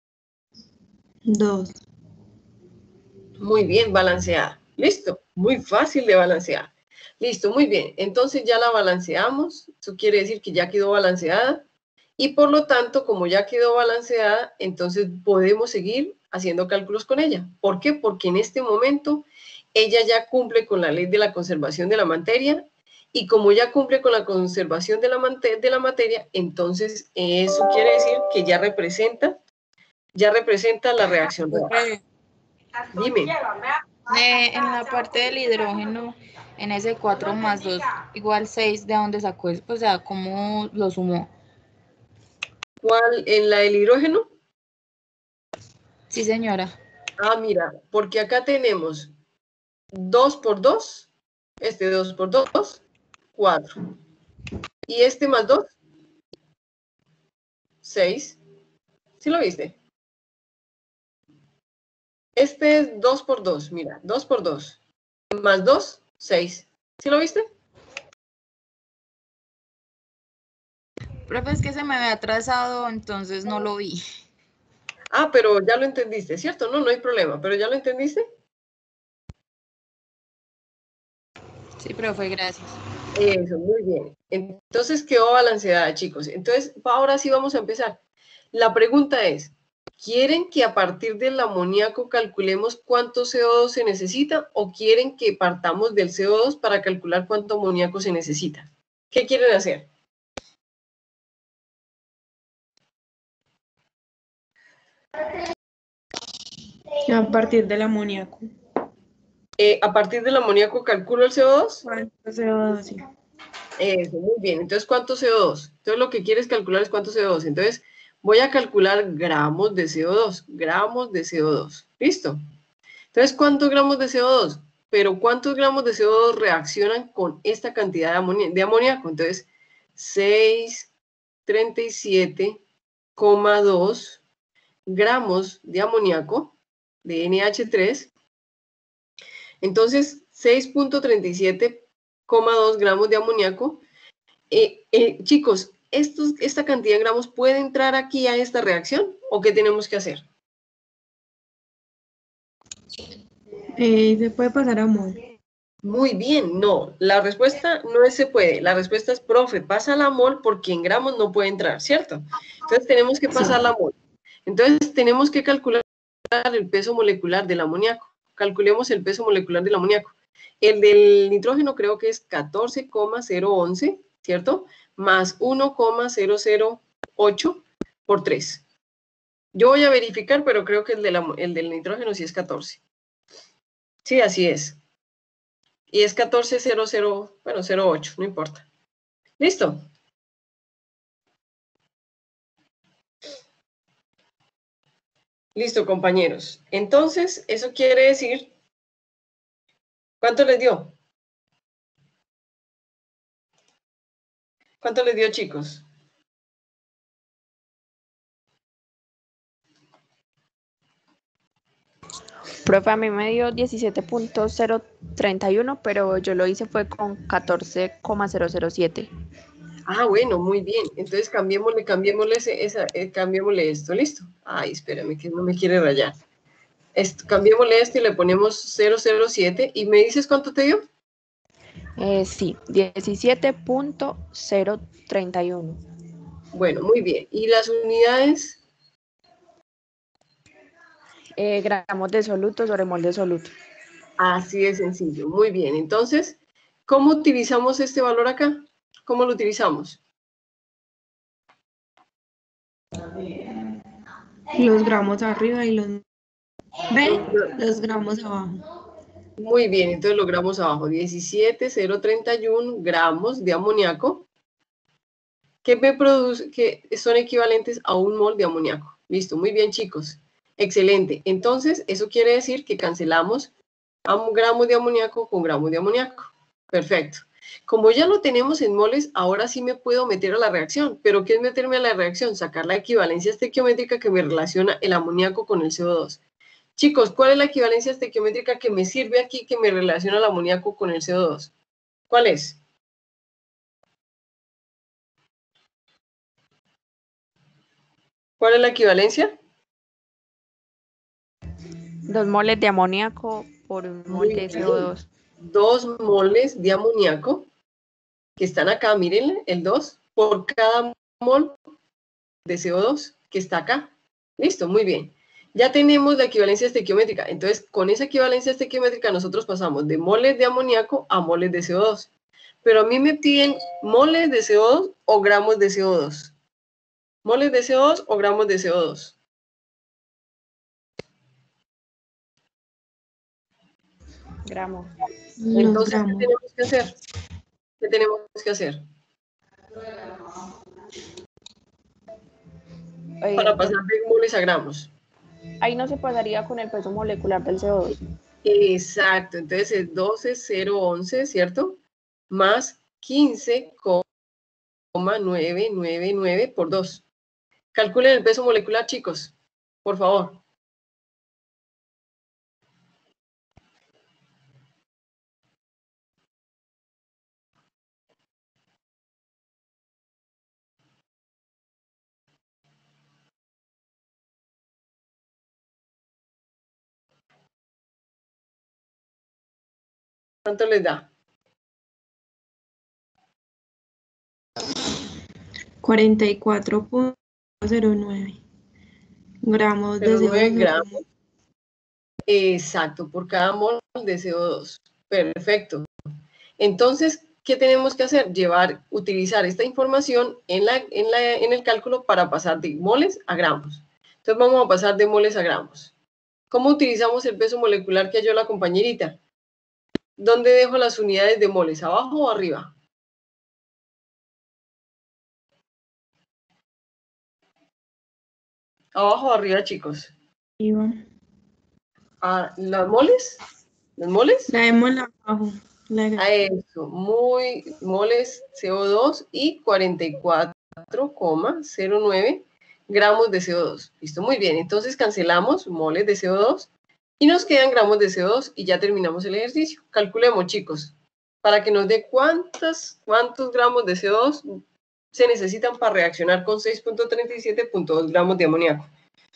Dos. Muy bien, balanceada. Listo, muy fácil de balancear. Listo, muy bien. Entonces ya la balanceamos. Eso quiere decir que ya quedó balanceada. Y por lo tanto, como ya quedó balanceada, entonces podemos seguir haciendo cálculos con ella. ¿Por qué? Porque en este momento ella ya cumple con la ley de la conservación de la materia. Y como ya cumple con la conservación de la, de la materia, entonces eso quiere decir que ya representa, ya representa la reacción real. Dime. Eh, en la parte del hidrógeno, en ese cuatro más dos igual seis, ¿de dónde sacó eso? O sea, ¿cómo lo sumó? ¿Cuál? ¿En la del hidrógeno? Sí, señora. Ah, mira, porque acá tenemos dos por dos, este dos por dos, cuatro. Y este más dos, seis. ¿Sí lo viste? Este es dos por dos, mira, dos por dos. Más dos, seis. ¿Sí lo viste? Profe, es que se me había atrasado, entonces no lo vi. Ah, pero ya lo entendiste, ¿cierto? No, no hay problema, pero ¿ya lo entendiste? Sí, profe, gracias. Eso, muy bien. Entonces quedó balanceada, chicos. Entonces, ahora sí vamos a empezar. La pregunta es, ¿quieren que a partir del amoníaco calculemos cuánto C O dos se necesita o quieren que partamos del C O dos para calcular cuánto amoníaco se necesita? ¿Qué quieren hacer? A partir del amoníaco. Eh, a partir del amoníaco calculo el C O dos. ¿Cuánto C O dos? Sí. Eso, muy bien. Entonces, ¿cuánto C O dos? Entonces, lo que quieres calcular es cuánto C O dos. Entonces, voy a calcular gramos de C O dos. Gramos de C O dos. ¿Listo? Entonces, ¿cuántos gramos de C O dos? Pero ¿cuántos gramos de C O dos reaccionan con esta cantidad de, amoni de amoníaco? Entonces, seiscientos treinta y siete coma dos gramos de amoníaco, de N H tres. Entonces, seis punto treinta y siete coma dos gramos de amoníaco. Eh, eh, chicos, estos, ¿esta cantidad de gramos puede entrar aquí a esta reacción? ¿O qué tenemos que hacer? Eh, se puede pasar a mol. Muy bien, no. La respuesta no es se puede. La respuesta es, profe, pasa la mol porque en gramos no puede entrar, ¿cierto? Entonces tenemos que pasar la mol. Entonces tenemos que calcular el peso molecular del amoníaco. Calculemos el peso molecular del amoníaco. El del nitrógeno creo que es catorce coma cero once, ¿cierto? Más uno coma cero cero ocho por tres. Yo voy a verificar, pero creo que el, de la, el del nitrógeno sí es catorce. Sí, así es. Y es catorce cero cero, bueno, cero ocho, no importa. ¿Listo? Listo, compañeros. Entonces, eso quiere decir, ¿cuánto les dio? ¿Cuánto les dio, chicos? Profe, a mí me dio diecisiete punto cero treinta y uno, pero yo lo hice fue con catorce coma cero cero siete. Ah, bueno, muy bien. Entonces cambiémosle, cambiémosle, ese, esa, eh, cambiémosle esto, ¿listo? Ay, espérame, que no me quiere rayar. Esto, cambiémosle esto y le ponemos cero cero siete. ¿Y me dices cuánto te dio? Eh, sí, diecisiete punto cero treinta y uno. Bueno, muy bien. ¿Y las unidades? Eh, gramos de soluto sobre mol de soluto. Así de sencillo. Muy bien. Entonces, ¿cómo utilizamos este valor acá? ¿Cómo lo utilizamos? Los gramos arriba y los... ¿Ven? Los gramos abajo. Muy bien, entonces lo gramos abajo. diecisiete punto cero treinta y uno gramos de amoníaco que, me produce, que son equivalentes a un mol de amoníaco. Listo, muy bien, chicos. Excelente. Entonces, eso quiere decir que cancelamos gramos de amoníaco con gramos de amoníaco. Perfecto. Como ya lo tenemos en moles, ahora sí me puedo meter a la reacción. ¿Pero qué es meterme a la reacción? Sacar la equivalencia estequiométrica que me relaciona el amoníaco con el C O dos. Chicos, ¿cuál es la equivalencia estequiométrica que me sirve aquí, que me relaciona el amoníaco con el C O dos? ¿Cuál es? ¿Cuál es la equivalencia? Dos moles de amoníaco por un mol de C O dos. Dos moles de amoníaco que están acá, miren, el dos, por cada mol de C O dos que está acá. Listo, muy bien. Ya tenemos la equivalencia estequiométrica. Entonces, con esa equivalencia estequiométrica nosotros pasamos de moles de amoníaco a moles de C O dos. Pero a mí me piden moles de C O dos o gramos de C O dos. ¿Moles de C O dos o gramos de C O dos? Gramos. Entonces, gramos. ¿qué tenemos que hacer? ¿Qué tenemos que hacer? Eh, Para pasar de moles a gramos. Ahí no se pasaría con el peso molecular del C O dos. Exacto, entonces es doce cero once, ¿cierto? Más quince coma novecientos noventa y nueve por dos. Calculen el peso molecular, chicos, por favor. ¿Cuánto les da? cuarenta y cuatro punto cero nueve gramos de cero punto nueve C O dos. gramos. Exacto, por cada mol de C O dos. Perfecto. Entonces, ¿qué tenemos que hacer? Llevar, utilizar esta información en, la, en, la, en el cálculo para pasar de moles a gramos. Entonces vamos a pasar de moles a gramos. ¿Cómo utilizamos el peso molecular que halló la compañerita? ¿Dónde dejo las unidades de moles? ¿Abajo o arriba? ¿Abajo o arriba, chicos? Arriba. ¿Ah, ¿Las moles? ¿Las moles? La demos la abajo. La A eso, muy moles C O dos y cuarenta y cuatro coma cero nueve gramos de C O dos. Listo, muy bien. Entonces cancelamos moles de C O dos y nos quedan gramos de C O dos y ya terminamos el ejercicio. Calculemos, chicos, para que nos dé cuántas, cuántos gramos de C O dos se necesitan para reaccionar con seis punto treinta y siete punto dos gramos de amoníaco.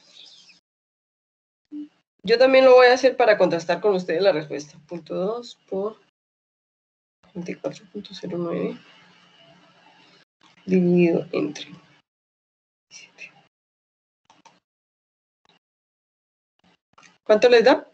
Yo también lo voy a hacer para contrastar con ustedes la respuesta. Punto dos por veinticuatro punto cero nueve dividido entre siete. ¿Cuánto les da?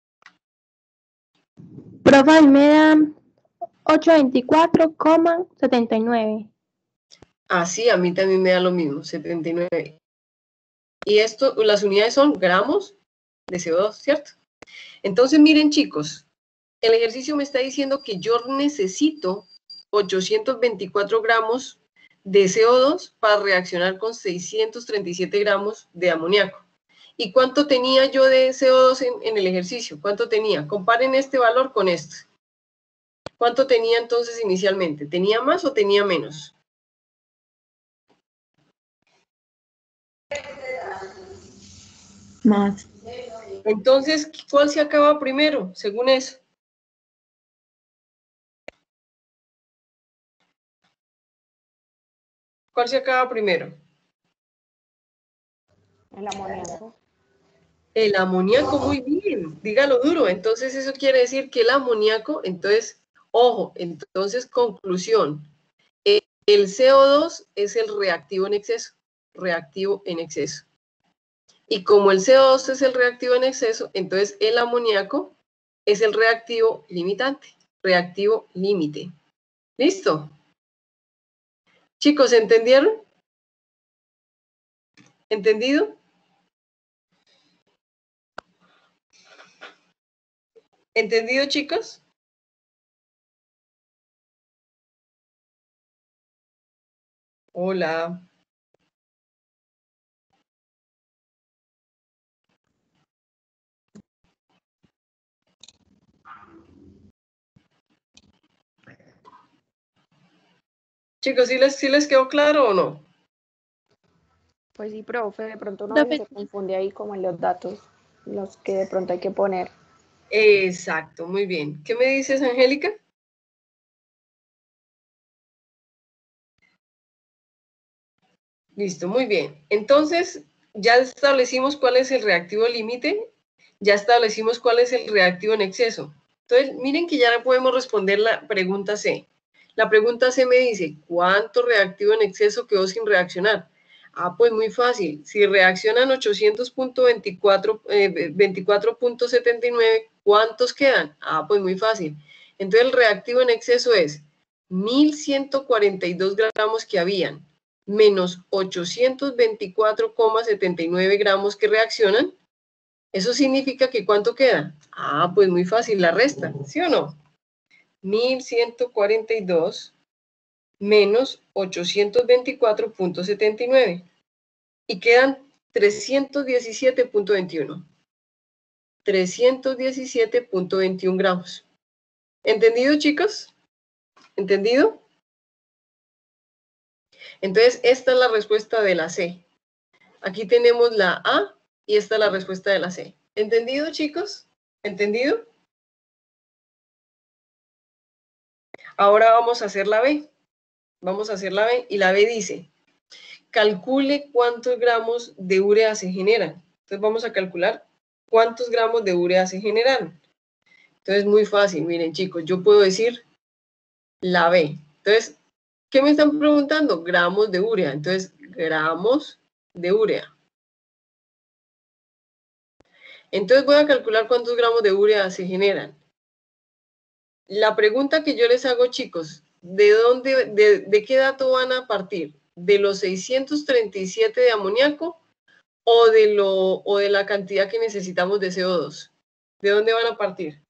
Profe, me da ochocientos veinticuatro coma setenta y nueve. Ah, sí, a mí también me da lo mismo, setenta y nueve. Y esto, las unidades son gramos de C O dos, ¿cierto? Entonces, miren, chicos, el ejercicio me está diciendo que yo necesito ochocientos veinticuatro gramos de C O dos para reaccionar con seiscientos treinta y siete gramos de amoníaco. ¿Y cuánto tenía yo de C O dos en, en el ejercicio? ¿Cuánto tenía? Comparen este valor con este. ¿Cuánto tenía entonces inicialmente? ¿Tenía más o tenía menos? Más. Entonces, ¿cuál se acaba primero, según eso? ¿Cuál se acaba primero? El amoníaco. El amoníaco, muy bien, dígalo duro. Entonces, eso quiere decir que el amoníaco, entonces, ojo, entonces, conclusión, el C O dos es el reactivo en exceso, reactivo en exceso. Y como el C O dos es el reactivo en exceso, entonces el amoníaco es el reactivo limitante, reactivo límite. ¿Listo? Chicos, ¿entendieron? ¿Entendido? ¿Entendido, chicos? Hola. Chicos, ¿sí les, sí les quedó claro o no? Pues sí, profe, de pronto uno Profe, se confunde ahí como en los datos, los que de pronto hay que poner. Exacto, muy bien. ¿Qué me dices, Angélica? Listo, muy bien. Entonces, ya establecimos cuál es el reactivo límite, ya establecimos cuál es el reactivo en exceso. Entonces, miren que ya podemos responder la pregunta C. La pregunta C me dice, ¿cuánto reactivo en exceso quedó sin reaccionar? Ah, pues muy fácil. Si reaccionan ochocientos punto veinticuatro, eh, veinticuatro punto setenta y nueve, ¿cuántos quedan? Ah, pues muy fácil. Entonces, el reactivo en exceso es mil ciento cuarenta y dos gramos que habían, menos ochocientos veinticuatro coma setenta y nueve gramos que reaccionan. Eso significa que ¿cuánto queda? Ah, pues muy fácil, la resta, ¿sí o no? mil ciento cuarenta y dos menos ochocientos veinticuatro punto setenta y nueve. Y quedan trescientos diecisiete punto veintiuno. trescientos diecisiete punto veintiuno gramos. ¿Entendido, chicos? ¿Entendido? Entonces, esta es la respuesta de la C. Aquí tenemos la A y esta es la respuesta de la C. ¿Entendido, chicos? ¿Entendido? Ahora vamos a hacer la B. Vamos a hacer la B y la B dice, calcule cuántos gramos de urea se generan. Entonces vamos a calcular cuántos gramos de urea se generan. Entonces muy fácil, miren chicos, yo puedo decir la B. Entonces, ¿qué me están preguntando? Gramos de urea. Entonces, gramos de urea. Entonces voy a calcular cuántos gramos de urea se generan. La pregunta que yo les hago, chicos, ¿de dónde, de, de qué dato van a partir? ¿De los seiscientos treinta y siete de amoníaco o de, lo, o de la cantidad que necesitamos de C O dos? ¿De dónde van a partir?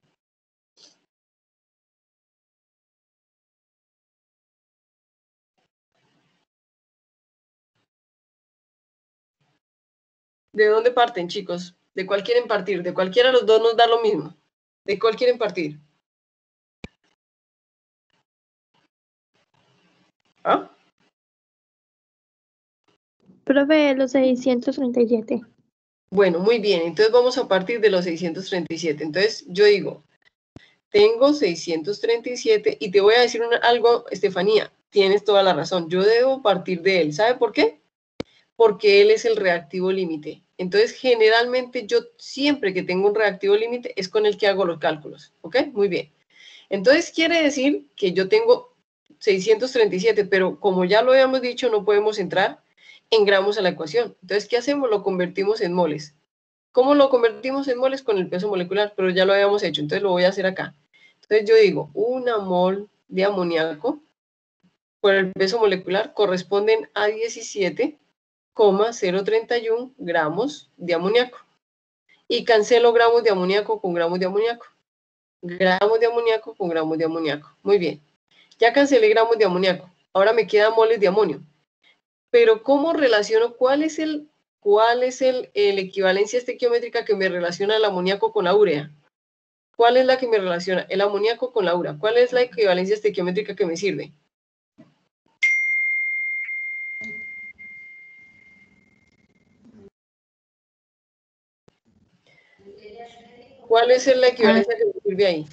¿De dónde parten, chicos? ¿De cuál quieren partir? ¿De cualquiera de los dos nos da lo mismo? ¿De cuál quieren partir? ¿Ah? Profe, los seiscientos treinta y siete. Bueno, muy bien. Entonces vamos a partir de los seiscientos treinta y siete. Entonces yo digo, tengo seiscientos treinta y siete y te voy a decir una, algo, Estefanía. Tienes toda la razón. Yo debo partir de él. ¿Sabe por qué? Porque él es el reactivo límite. Entonces, generalmente yo siempre que tengo un reactivo límite es con el que hago los cálculos. ¿Ok? Muy bien. Entonces, quiere decir que yo tengo seiscientos treinta y siete, pero como ya lo habíamos dicho, no podemos entrar en gramos a la ecuación. Entonces, ¿qué hacemos? Lo convertimos en moles. ¿Cómo lo convertimos en moles? Con el peso molecular, pero ya lo habíamos hecho. Entonces, lo voy a hacer acá. Entonces, yo digo, una mol de amoníaco por el peso molecular corresponden a diecisiete coma cero treinta y uno gramos de amoníaco. Y cancelo gramos de amoníaco con gramos de amoníaco. Gramos de amoníaco con gramos de amoníaco. Muy bien. Ya cancelé gramos de amoníaco. Ahora me quedan moles de amonio. Pero ¿cómo relaciono? ¿Cuál es el, cuál es el, el equivalencia estequiométrica que me relaciona el amoníaco con la urea? ¿Cuál es la que me relaciona el amoníaco con la urea? ¿Cuál es la equivalencia estequiométrica que me sirve? ¿Cuál es la equivalencia que me sirve ahí?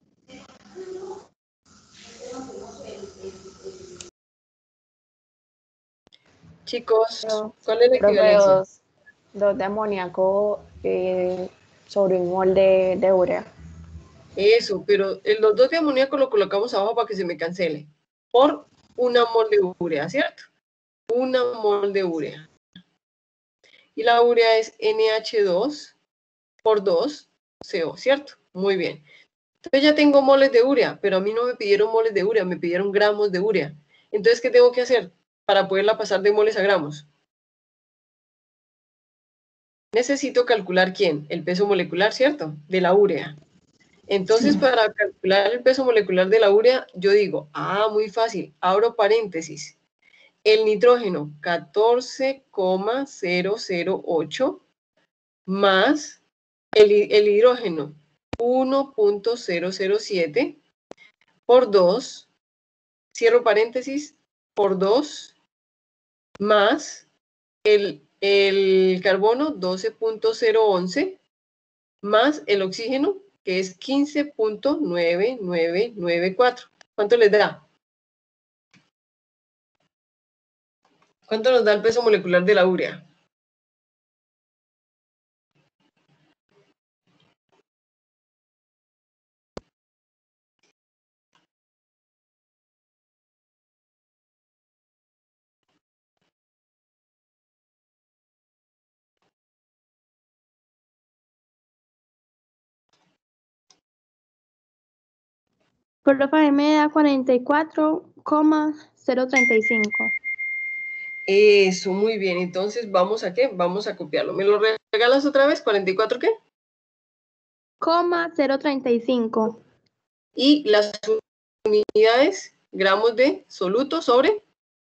Chicos, ¿cuál es la equivalencia? Dos, dos de amoníaco eh, sobre un mol de, de urea. Eso, pero en los dos de amoníaco lo colocamos abajo para que se me cancele. Por una mol de urea, ¿cierto? Una mol de urea. Y la urea es N H dos por dos C O, ¿cierto? Muy bien. Entonces ya tengo moles de urea, pero a mí no me pidieron moles de urea, me pidieron gramos de urea. Entonces, ¿qué tengo que hacer para poderla pasar de moles a gramos? Necesito calcular ¿quién? El peso molecular, ¿cierto? De la urea. Entonces, sí, para calcular el peso molecular de la urea, yo digo, ah, muy fácil, abro paréntesis. El nitrógeno, catorce coma cero cero ocho, más el, el hidrógeno, uno punto cero cero siete, por dos, cierro paréntesis, por dos, más el, el carbono, doce punto cero once, más el oxígeno, que es quince punto nueve nueve nueve cuatro. ¿Cuánto les da? ¿Cuánto nos da el peso molecular de la urea? Profe, me da cuarenta y cuatro coma cero treinta y cinco. Eso, muy bien. Entonces, ¿vamos a qué? Vamos a copiarlo. ¿Me lo regalas otra vez? ¿cuarenta y cuatro qué? Coma cero treinta y cinco. Y las unidades, gramos de soluto sobre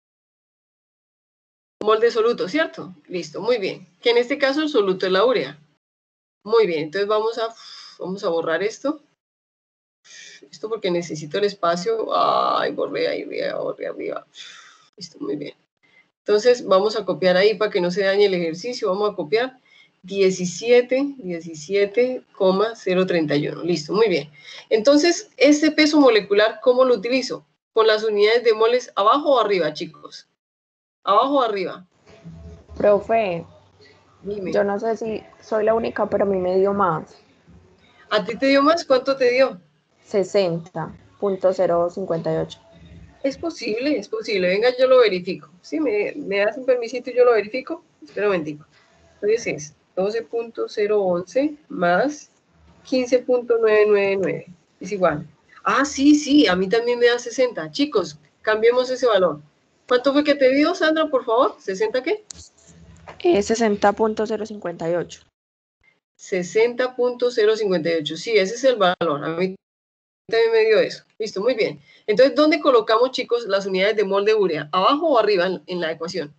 mol de soluto, ¿cierto? Listo, muy bien. Que en este caso el soluto es la urea. Muy bien, entonces vamos a, vamos a borrar esto. Esto porque necesito el espacio. Ay, borré ahí arriba, borré arriba. Listo, muy bien. Entonces, vamos a copiar ahí para que no se dañe el ejercicio. Vamos a copiar diecisiete, diecisiete coma cero treinta y uno. Listo, muy bien. Entonces, este peso molecular, ¿cómo lo utilizo? ¿Con las unidades de moles abajo o arriba, chicos? ¿Abajo o arriba? Profe, Dime. yo no sé si soy la única, pero a mí me dio más. ¿A ti te dio más? ¿Cuánto te dio? sesenta punto cero cincuenta y ocho. Es posible, es posible. Venga, yo lo verifico. ¿Sí? ¿Me, me das un permisito y yo lo verifico? Espera un momentico. Entonces es doce punto cero once más quince punto novecientos noventa y nueve. Es igual. Ah, sí, sí, a mí también me da sesenta. Chicos, cambiemos ese valor. ¿Cuánto fue que te dio, Sandra, por favor? ¿sesenta qué? Eh, sesenta punto cero cincuenta y ocho. sesenta punto cero cincuenta y ocho. Sí, ese es el valor. A mí también me dio eso. Listo, muy bien. Entonces, ¿dónde colocamos, chicos, las unidades de mol de urea? ¿Abajo o arriba en, en la ecuación?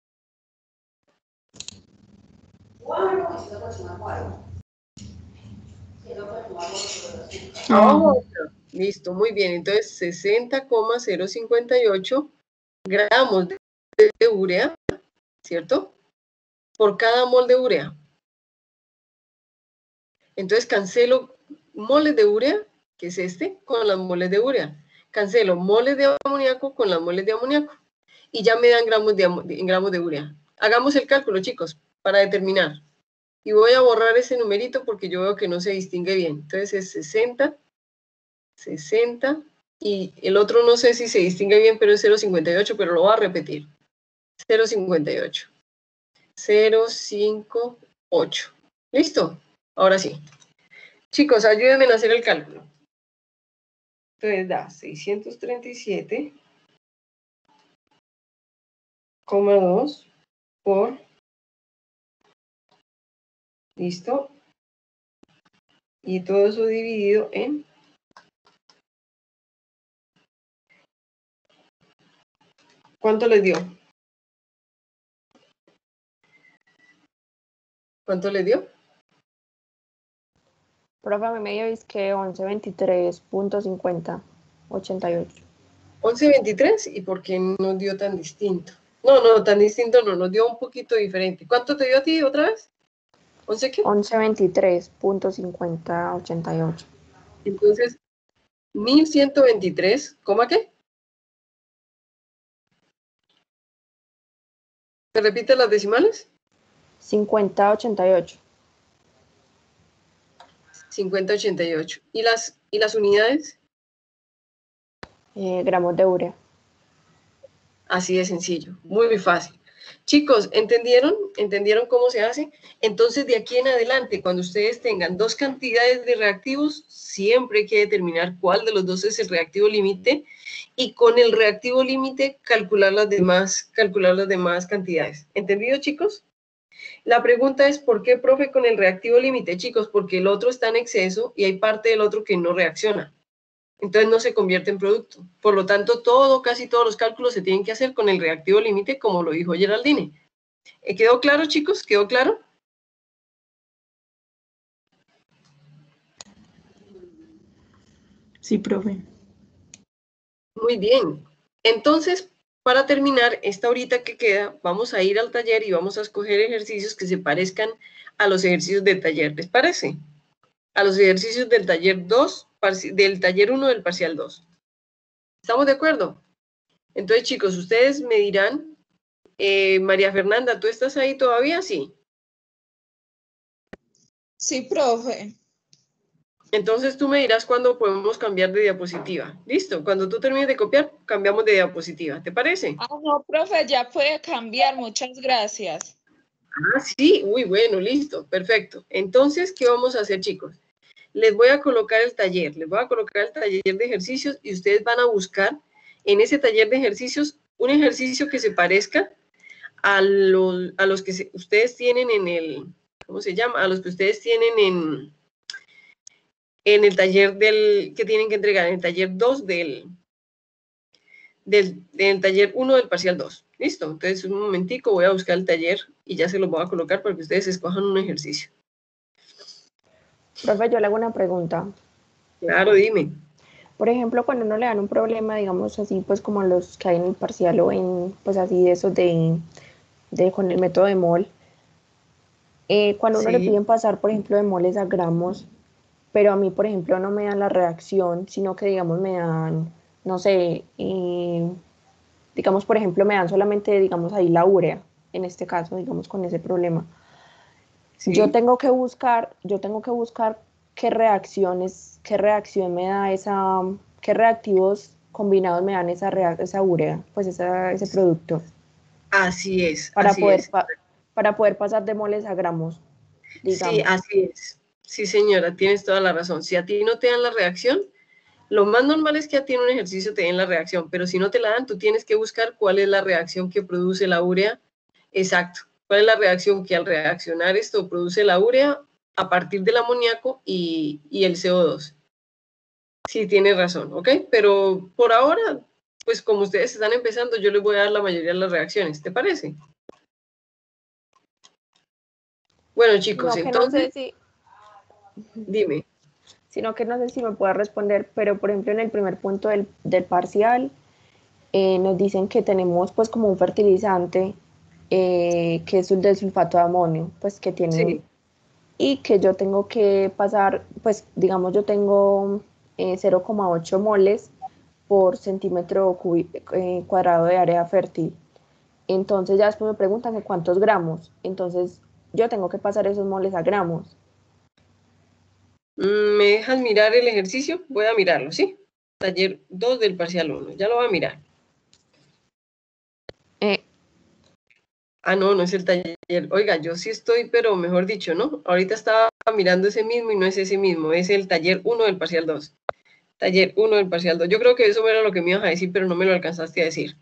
Abajo. Listo, muy bien. Entonces, sesenta coma cero cincuenta y ocho gramos de, de urea, ¿cierto? Por cada mol de urea. Entonces, cancelo moles de urea, que es este, con las moles de urea. Cancelo moles de amoníaco con las moles de amoníaco. Y ya me dan gramos de, de, gramos de urea. Hagamos el cálculo, chicos, para determinar. Y voy a borrar ese numerito porque yo veo que no se distingue bien. Entonces es sesenta, sesenta, y el otro no sé si se distingue bien, pero es cero coma cincuenta y ocho, pero lo voy a repetir. cero coma cincuenta y ocho. cero coma cincuenta y ocho. ¿Listo? Ahora sí. Chicos, ayúdenme a hacer el cálculo. Entonces da seiscientos treinta y siete coma dos por... ¿Listo? Y todo eso dividido en... ¿Cuánto les dio? ¿Cuánto les dio? Profe, a mí me dio es que once veintitrés punto cincuenta ochenta y ocho. once veintitrés, ¿y por qué nos dio tan distinto? No, no, tan distinto no, nos dio un poquito diferente. ¿Cuánto te dio a ti otra vez? ¿once qué? once veintitrés punto cincuenta ochenta y ocho. Entonces, mil ciento veintitrés, ¿cómo qué? ¿Se repiten las decimales? cincuenta ochenta y ocho. cincuenta ochenta y ocho. ¿Y las, y las unidades? Eh, gramos de urea. Así de sencillo, muy fácil. Chicos, ¿entendieron? ¿Entendieron cómo se hace? Entonces, de aquí en adelante, cuando ustedes tengan dos cantidades de reactivos, siempre hay que determinar cuál de los dos es el reactivo límite y con el reactivo límite calcular las demás, calcular las demás cantidades. ¿Entendido, chicos? La pregunta es, ¿por qué, profe, con el reactivo límite, chicos? Porque el otro está en exceso y hay parte del otro que no reacciona. Entonces no se convierte en producto. Por lo tanto, todo, casi todos los cálculos se tienen que hacer con el reactivo límite, como lo dijo Geraldine. ¿Quedó claro, chicos? ¿Quedó claro? Sí, profe. Muy bien. Entonces, para terminar, esta horita que queda, vamos a ir al taller y vamos a escoger ejercicios que se parezcan a los ejercicios del taller. ¿Les parece? A los ejercicios del taller dos, del taller uno del parcial dos. ¿Estamos de acuerdo? Entonces, chicos, ustedes me dirán, eh, María Fernanda, ¿tú estás ahí todavía? Sí. Sí, profe. Entonces tú me dirás cuándo podemos cambiar de diapositiva. ¿Listo? Cuando tú termines de copiar, cambiamos de diapositiva. ¿Te parece? Ah, no, profe, ya puede cambiar. Muchas gracias. Ah, sí. Uy, bueno, listo. Perfecto. Entonces, ¿qué vamos a hacer, chicos? Les voy a colocar el taller. Les voy a colocar el taller de ejercicios y ustedes van a buscar en ese taller de ejercicios un ejercicio que se parezca a los, a los que se, ustedes tienen en el, ¿cómo se llama? A los que ustedes tienen en, en el taller del, que tienen que entregar, en el taller dos del, del, del taller uno del parcial dos. ¿Listo? Entonces, un momentico, voy a buscar el taller y ya se lo voy a colocar para que ustedes escojan un ejercicio. Profe, yo le hago una pregunta. Claro, dime. Por ejemplo, cuando uno le dan un problema, digamos así, pues como los que hay en el parcial o en, pues así de esos de, de con el método de mol, eh, cuando uno le Sí. piden pasar, por ejemplo, de moles a gramos, pero a mí, por ejemplo, no me dan la reacción, sino que, digamos, me dan, no sé, eh, digamos, por ejemplo, me dan solamente, digamos, ahí la urea, en este caso, digamos, con ese problema. Yo Sí. tengo que buscar, yo tengo que buscar qué reacciones, qué reacción me da esa, qué reactivos combinados me dan esa, rea- esa urea, pues esa, ese producto, Así es, para así poder, es. pa- para poder pasar de moles a gramos, Sí, digamos. así es. Sí, señora, tienes toda la razón. Si a ti no te dan la reacción, lo más normal es que a ti en un ejercicio te den la reacción, pero si no te la dan, tú tienes que buscar cuál es la reacción que produce la urea. Exacto. ¿Cuál es la reacción que al reaccionar esto produce la urea a partir del amoníaco y, y el C O dos? Sí, tienes razón, ¿ok? Pero por ahora, pues como ustedes están empezando, yo les voy a dar la mayoría de las reacciones. ¿Te parece? Bueno, chicos, Sino que no sé entonces, si, dime. sino que no sé si me puedes responder, pero por ejemplo en el primer punto del, del parcial eh, nos dicen que tenemos pues como un fertilizante eh, que es el del sulfato de amonio, pues que tiene, Sí. y que yo tengo que pasar, pues digamos yo tengo eh, cero coma ocho moles por centímetro cubi- eh, cuadrado de área fértil. Entonces ya después me preguntan que cuántos gramos, entonces yo tengo que pasar esos moles a gramos. Mm, ¿Me dejas mirar el ejercicio? Voy a mirarlo, ¿sí? Taller dos del parcial uno. Ya lo voy a mirar. Eh, Ah, no, no es el taller. Oiga, yo sí estoy, pero mejor dicho, ¿no? Ahorita estaba mirando ese mismo y no es ese mismo. Es el taller uno del parcial dos. Taller uno del parcial dos. Yo creo que eso era lo que me ibas a decir, pero no me lo alcanzaste a decir.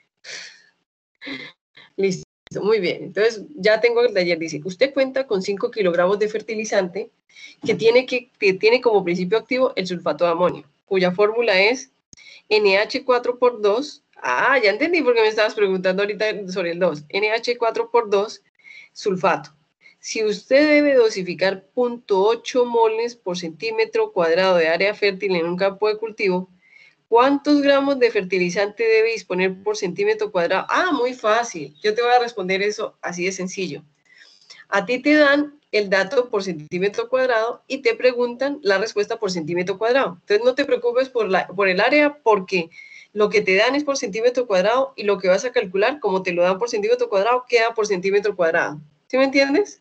Listo, muy bien. Entonces, ya tengo el taller. Dice, usted cuenta con cinco kilogramos de fertilizante que tiene, que, que tiene como principio activo el sulfato de amonio, cuya fórmula es N H cuatro por dos. Ah, ya entendí por qué me estabas preguntando ahorita sobre el dos. N H cuatro por dos, sulfato. Si usted debe dosificar cero punto ocho moles por centímetro cuadrado de área fértil en un campo de cultivo, ¿cuántos gramos de fertilizante debe disponer por centímetro cuadrado? Ah, muy fácil. Yo te voy a responder eso así de sencillo. A ti te dan el dato por centímetro cuadrado y te preguntan la respuesta por centímetro cuadrado. Entonces no te preocupes por, la, por el área porque lo que te dan es por centímetro cuadrado y lo que vas a calcular, como te lo dan por centímetro cuadrado, queda por centímetro cuadrado. ¿Sí me entiendes?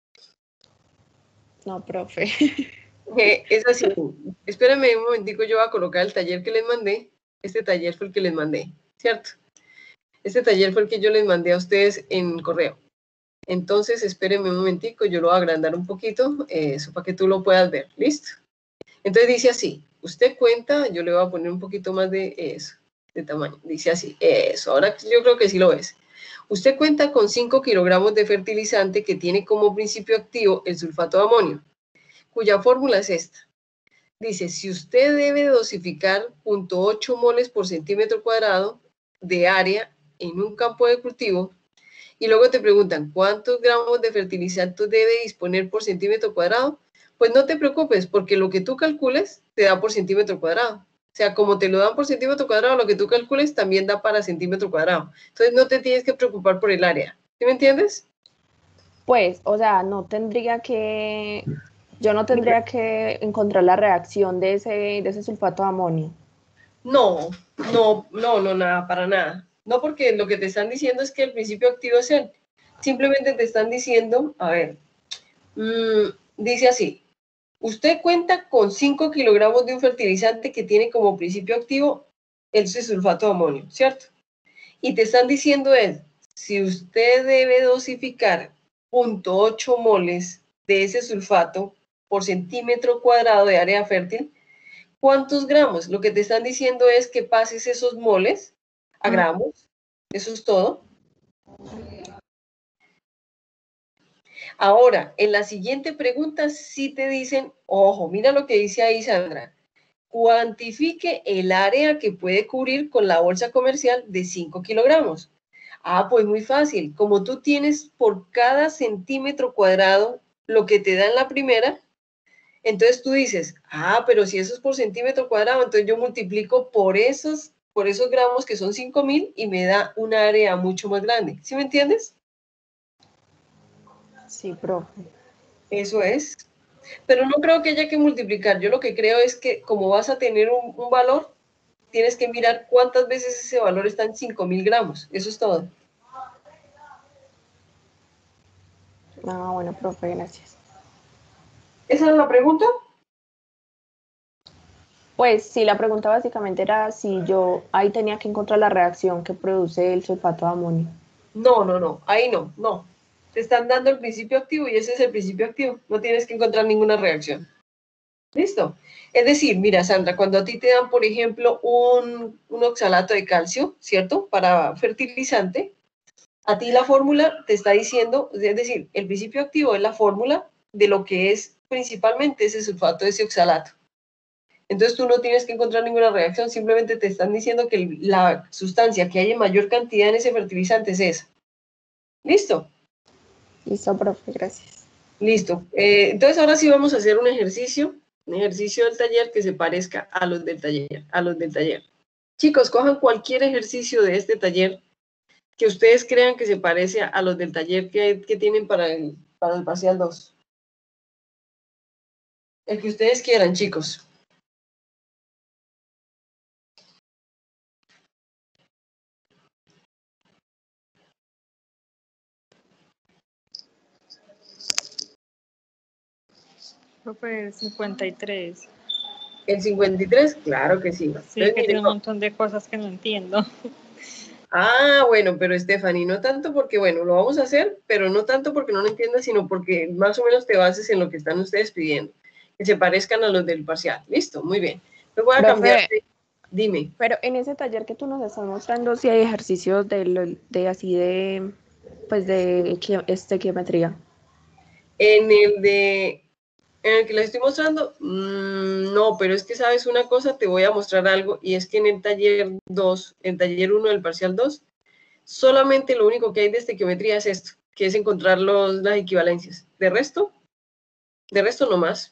no, profe. Eh, es así. Espérenme un momentico, yo voy a colocar el taller que les mandé. Este taller fue el que les mandé, ¿cierto? Este taller fue el que yo les mandé a ustedes en correo. Entonces, espérenme un momentico, yo lo voy a agrandar un poquito, eh, eso para que tú lo puedas ver. ¿Listo? Entonces dice así, usted cuenta, yo le voy a poner un poquito más de eso, de tamaño. Dice así, eso, ahora yo creo que sí lo ves. Usted cuenta con cinco kilogramos de fertilizante que tiene como principio activo el sulfato de amonio, cuya fórmula es esta. Dice, si usted debe dosificar cero punto ocho moles por centímetro cuadrado de área en un campo de cultivo, y luego te preguntan cuántos gramos de fertilizante debe disponer por centímetro cuadrado, pues no te preocupes, porque lo que tú calcules te da por centímetro cuadrado. O sea, como te lo dan por centímetro cuadrado, lo que tú calcules también da para centímetro cuadrado. Entonces no te tienes que preocupar por el área. ¿Sí me entiendes? Pues, o sea, no tendría que, yo no tendría que encontrar la reacción de ese, de ese sulfato de amonio. No, no, no, no, nada, para nada. No, porque lo que te están diciendo es que el principio activo es él. Simplemente te están diciendo, a ver, mmm, dice así, usted cuenta con cinco kilogramos de un fertilizante que tiene como principio activo el sulfato de amonio, ¿cierto? Y te están diciendo es, si usted debe dosificar cero punto ocho moles de ese sulfato por centímetro cuadrado de área fértil, ¿cuántos gramos? Lo que te están diciendo es que pases esos moles a gramos. Eso es todo. Ahora, en la siguiente pregunta sí te dicen, ojo, mira lo que dice ahí Sandra. Cuantifique el área que puede cubrir con la bolsa comercial de cinco kilogramos. Ah, pues muy fácil. Como tú tienes por cada centímetro cuadrado lo que te da en la primera, Entonces tú dices, ah, pero si eso es por centímetro cuadrado, entonces yo multiplico por esos, por esos gramos que son cinco mil y me da un área mucho más grande. ¿Sí me entiendes? Sí, profe. Eso es. Pero no creo que haya que multiplicar. Yo lo que creo es que como vas a tener un, un valor, tienes que mirar cuántas veces ese valor está en cinco mil gramos. Eso es todo. Ah, bueno, profe, gracias. ¿Esa es la pregunta? Pues sí, la pregunta básicamente era si yo ahí tenía que encontrar la reacción que produce el sulfato de amonio. No, no, no. Ahí no, no. Te están dando el principio activo y ese es el principio activo. No tienes que encontrar ninguna reacción. ¿Listo? Es decir, mira, Sandra, cuando a ti te dan, por ejemplo, un, un oxalato de calcio, ¿cierto? Para fertilizante, a ti la fórmula te está diciendo, es decir, el principio activo es la fórmula de lo que es principalmente ese sulfato de ese oxalato. Entonces tú no tienes que encontrar ninguna reacción, simplemente te están diciendo que la sustancia que hay en mayor cantidad en ese fertilizante es esa. ¿Listo? Listo, profe, gracias. Listo. Eh, entonces ahora sí vamos a hacer un ejercicio, un ejercicio del taller que se parezca a los del taller, a los del taller. Chicos, cojan cualquier ejercicio de este taller que ustedes crean que se parece a los del taller que, que tienen para el, para el parcial dos. El que ustedes quieran, chicos. Profe, el cincuenta y tres. ¿El cincuenta y tres? Claro que sí. Sí, Entonces, que mire, tiene un montón de cosas que no entiendo. Ah, bueno, pero Stephanie, no tanto porque, bueno, lo vamos a hacer, pero no tanto porque no lo entiendas, sino porque más o menos te bases en lo que están ustedes pidiendo, que se parezcan a los del parcial. Listo, muy bien. Me voy a Profe, cambiar de... Dime. Pero en ese taller que tú nos estás mostrando, sí hay ejercicios de, lo- de así de, pues de equi- estequiometría. En el de... En el que les estoy mostrando, mmm, no, pero es que sabes una cosa, te voy a mostrar algo, y es que en el taller dos, en taller uno del parcial dos, solamente lo único que hay de estequiometría es esto, que es encontrar los, las equivalencias. De resto, de resto no más.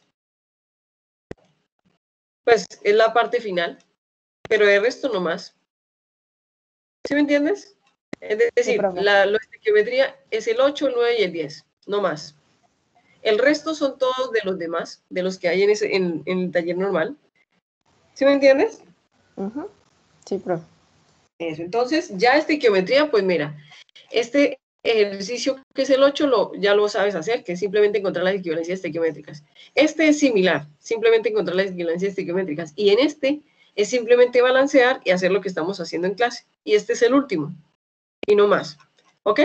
Pues es la parte final, pero de resto no más. ¿Sí me entiendes? Es decir, profe. la, la estequiometría es el ocho, el nueve y el diez, no más. El resto son todos de los demás, de los que hay en, ese, en, en el taller normal. ¿Sí me entiendes? Ujú. Sí, profe. Eso, entonces, ya estequiometría, pues mira, este ejercicio que es el ocho, lo, ya lo sabes hacer, que es simplemente encontrar las equivalencias estequiométricas. Este es similar, simplemente encontrar las equivalencias estequiométricas. Y en este es simplemente balancear y hacer lo que estamos haciendo en clase. Y este es el último, y no más. ¿Ok?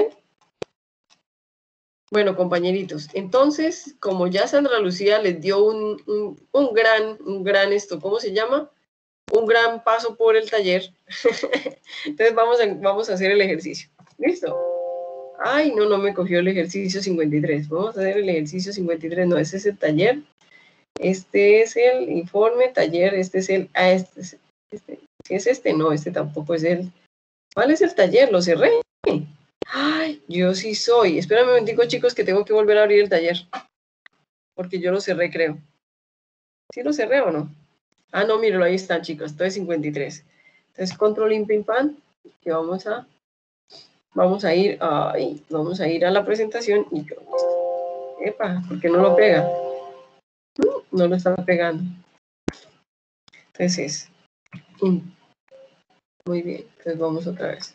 Bueno, compañeritos, entonces, como ya Sandra Lucía les dio un, un, un gran, un gran esto, ¿cómo se llama? Un gran paso por el taller. Entonces vamos a, vamos a hacer el ejercicio. ¿Listo? Ay, no, no me cogió el ejercicio cincuenta y tres. Vamos a hacer el ejercicio cincuenta y tres. No, ese es el taller. Este es el informe, taller. Este es el... Ah, este es este. ¿Sí es este? No, este tampoco es el... ¿Cuál es el taller? Lo cerré. Ay, yo sí soy. Espérame un momentico, chicos, que tengo que volver a abrir el taller. Porque yo lo cerré, creo. ¿Sí lo cerré o no? Ah, no, míralo, ahí están, chicos. Esto es cincuenta y tres. Entonces, control in pin pan, que vamos a... Vamos a ir a... Ay, vamos a ir a la presentación y yo... Epa, ¿por qué no lo pega? No lo está pegando. Entonces, muy bien. Entonces vamos otra vez.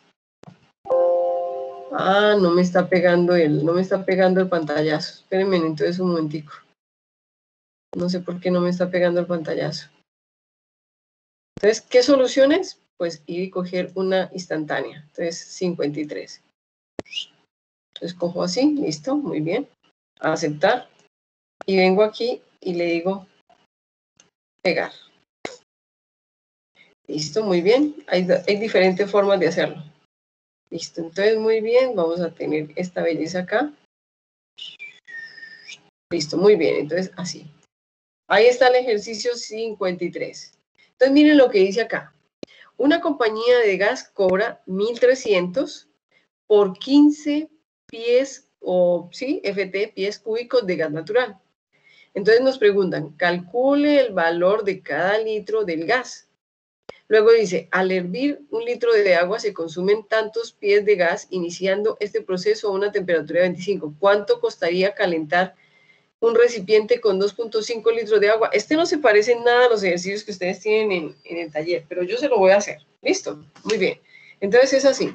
Ah, no me está pegando el, no me está pegando el pantallazo. Espérenme entonces un momentico. No sé por qué no me está pegando el pantallazo. Entonces, ¿qué soluciones? Pues ir y coger una instantánea. Entonces, cincuenta y tres. Entonces cojo así, listo, muy bien. Aceptar. Y vengo aquí y le digo pegar. Listo, muy bien. Hay, hay diferentes formas de hacerlo. Listo, entonces muy bien. Vamos a tener esta belleza acá. Listo, muy bien. Entonces así. Ahí está el ejercicio cincuenta y tres. Entonces miren lo que dice acá. Una compañía de gas cobra mil trescientos por quince pies o, sí, F T, pies cúbicos de gas natural. Entonces nos preguntan, calcule el valor de cada litro del gas. Luego dice, al hervir un litro de agua se consumen tantos pies de gas, iniciando este proceso a una temperatura de veinticinco. ¿Cuánto costaría calentar un recipiente con dos punto cinco litros de agua? Este no se parece en nada a los ejercicios que ustedes tienen en, en el taller, pero yo se lo voy a hacer. ¿Listo? Muy bien. Entonces es así.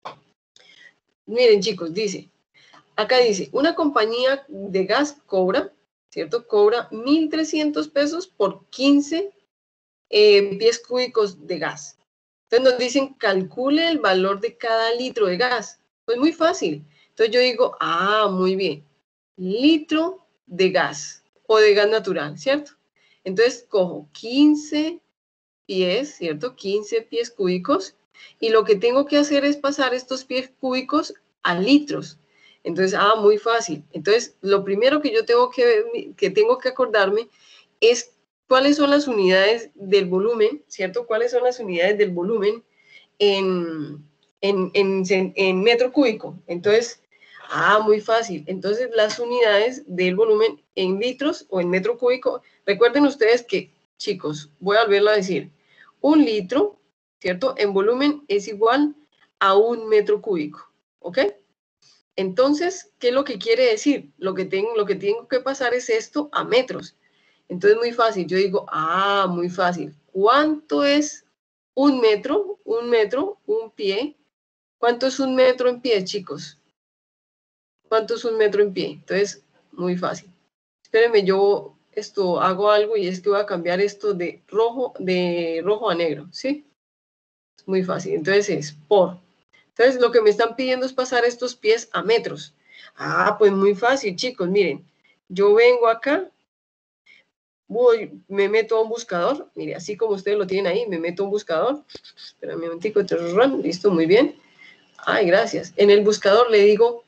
Miren, chicos, dice, acá dice, una compañía de gas cobra, ¿cierto? Cobra mil trescientos pesos por quince eh, pies cúbicos de gas. Entonces nos dicen, calcule el valor de cada litro de gas. Pues muy fácil. Entonces yo digo, ah, muy bien. Litro de gas o de gas natural, ¿cierto? Entonces cojo quince pies, ¿cierto? quince pies cúbicos. Y lo que tengo que hacer es pasar estos pies cúbicos a litros. Entonces, ah, muy fácil. Entonces, lo primero que yo tengo que, que tengo que acordarme es cuáles son las unidades del volumen, ¿cierto? ¿Cuáles son las unidades del volumen en, en, en, en metro cúbico? Entonces, ah, muy fácil. Entonces, las unidades del volumen en litros o en metro cúbico, recuerden ustedes que, chicos, voy a volverlo a decir, un litro, ¿cierto? En volumen es igual a un metro cúbico, ¿ok? Entonces, ¿qué es lo que quiere decir? Lo que tengo, lo que tengo que pasar es esto a metros. Entonces, muy fácil. Yo digo, ah, muy fácil. ¿Cuánto es un metro? Un metro, un pie. ¿Cuánto es un metro en pie, chicos? ¿Cuánto es un metro en pie? Entonces, muy fácil. Espérenme, yo esto hago algo y es que voy a cambiar esto de rojo, de rojo a negro, ¿sí? Es muy fácil. Entonces es por. Entonces, lo que me están pidiendo es pasar estos pies a metros. Ah, pues muy fácil, chicos. Miren, yo vengo acá. Voy, me meto a un buscador, mire, así como ustedes lo tienen ahí, me meto a un buscador, espera un momentico, listo, muy bien, ay, gracias, en el buscador le digo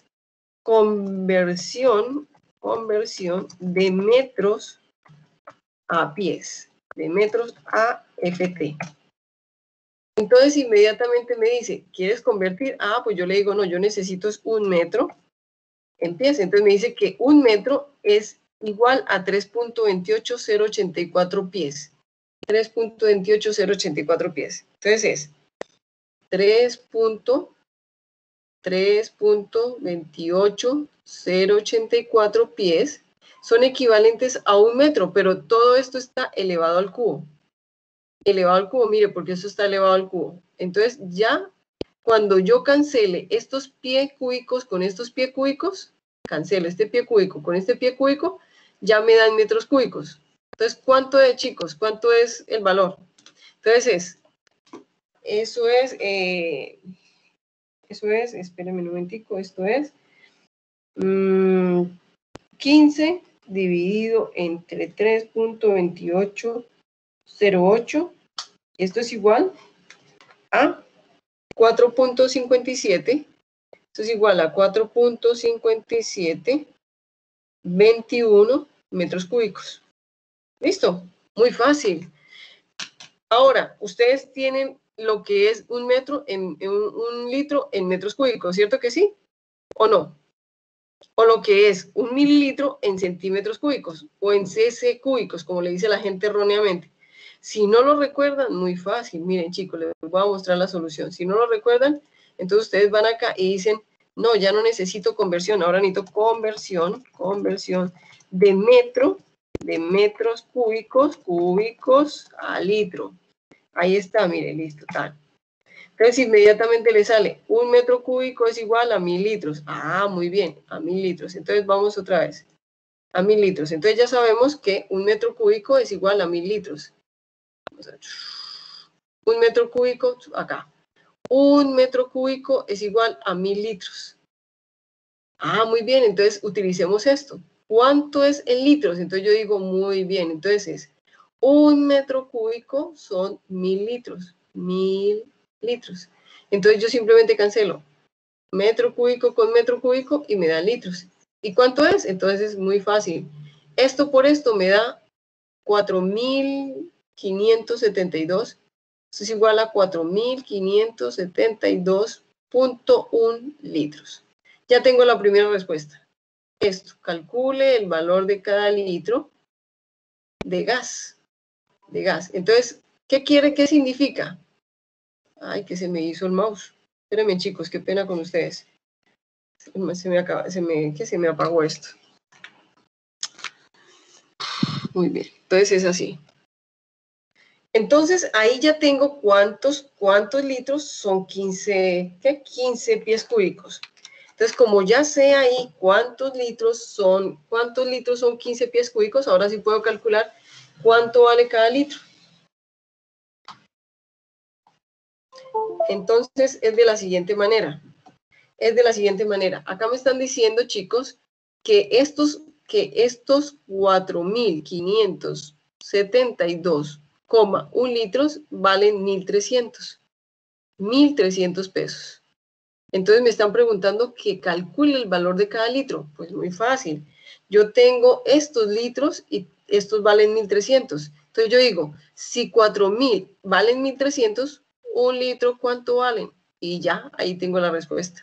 conversión, conversión de metros a pies, de metros a F T. Entonces inmediatamente me dice, ¿quieres convertir? Ah, pues yo le digo, no, yo necesito es un metro en pies, entonces me dice que un metro es igual a tres punto veintiocho cero ochenta y cuatro pies. tres punto veintiocho cero ochenta y cuatro pies. Entonces es tres punto veintiocho cero ochenta y cuatro pies. Son equivalentes a un metro, pero todo esto está elevado al cubo. Elevado al cubo, mire, porque eso está elevado al cubo. Entonces ya cuando yo cancele estos pies cúbicos con estos pies cúbicos, cancelo este pie cúbico con este pie cúbico, ya me dan metros cúbicos. Entonces, ¿cuánto es, chicos? ¿Cuánto es el valor? Entonces es, eso es, eh, eso es, espérenme un momentico, esto es mmm, quince dividido entre tres punto veintiocho cero ocho, esto es igual a cuatro punto cincuenta y siete, esto es igual a cuatro punto cincuenta y siete veintiuno metros cúbicos. ¿Listo? Muy fácil. Ahora, ustedes tienen lo que es un metro en, en un, un litro en metros cúbicos, ¿cierto que sí? ¿O no? O lo que es un mililitro en centímetros cúbicos o en cc cúbicos, como le dice la gente erróneamente. Si no lo recuerdan, muy fácil. Miren, chicos, les voy a mostrar la solución. Si no lo recuerdan, entonces ustedes van acá y dicen, no, ya no necesito conversión, ahora necesito conversión, conversión de metro, de metros cúbicos, cúbicos a litro. Ahí está, miren, listo, tal. Entonces inmediatamente le sale, un metro cúbico es igual a mil litros. Ah, muy bien, a mil litros. Entonces vamos otra vez, a mil litros. Entonces ya sabemos que un metro cúbico es igual a mil litros. Vamos a ver. Un metro cúbico, acá. Un metro cúbico es igual a mil litros. Ah, muy bien, entonces utilicemos esto. ¿Cuánto es en litros? Entonces yo digo, muy bien, entonces es un metro cúbico son mil litros. Mil litros. Entonces yo simplemente cancelo metro cúbico con metro cúbico y me da litros. ¿Y cuánto es? Entonces es muy fácil. Esto por esto me da cuatro mil quinientos setenta y dos. Esto es igual a cuatro mil quinientos setenta y dos punto uno litros. Ya tengo la primera respuesta. Esto, calcule el valor de cada litro. de gas. De gas. Entonces, ¿qué quiere? ¿Qué significa? Ay, que se me hizo el mouse. Espérenme, chicos, qué pena con ustedes. Se me, acaba, se me, ¿qué? Se me apagó esto. Muy bien. Entonces es así. Entonces, ahí ya tengo cuántos, cuántos litros son quince, ¿qué? quince pies cúbicos. Entonces, como ya sé ahí cuántos litros son, cuántos litros son quince pies cúbicos, ahora sí puedo calcular cuánto vale cada litro. Entonces, es de la siguiente manera. Es de la siguiente manera. Acá me están diciendo, chicos, que estos, que estos cuatro mil quinientos setenta y dos coma uno litros valen mil trescientos. mil trescientos pesos. Entonces me están preguntando que calcule el valor de cada litro. Pues muy fácil. Yo tengo estos litros y estos valen mil trescientos. Entonces yo digo, si cuatro mil valen mil trescientos, un litro, ¿cuánto valen? Y ya, ahí tengo la respuesta.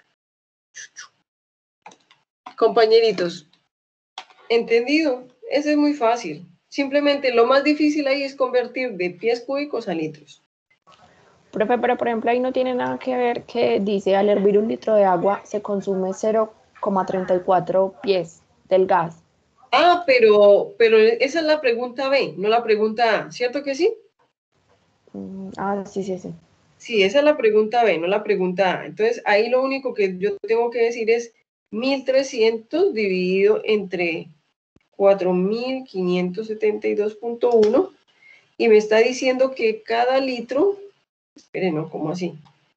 Compañeritos, ¿entendido? Ese es muy fácil. Simplemente lo más difícil ahí es convertir de pies cúbicos a litros. Profe, pero por ejemplo ahí no tiene nada que ver que dice al hervir un litro de agua se consume cero coma treinta y cuatro pies del gas. Ah, pero, pero esa es la pregunta B, no la pregunta A, ¿cierto que sí? Mm, ah, sí, sí, sí. Sí, esa es la pregunta B, no la pregunta A. Entonces, ahí lo único que yo tengo que decir es mil trescientos dividido entre cuatro mil quinientos setenta y dos punto uno y me está diciendo que cada litro, esperen, ¿no? ¿Cómo así?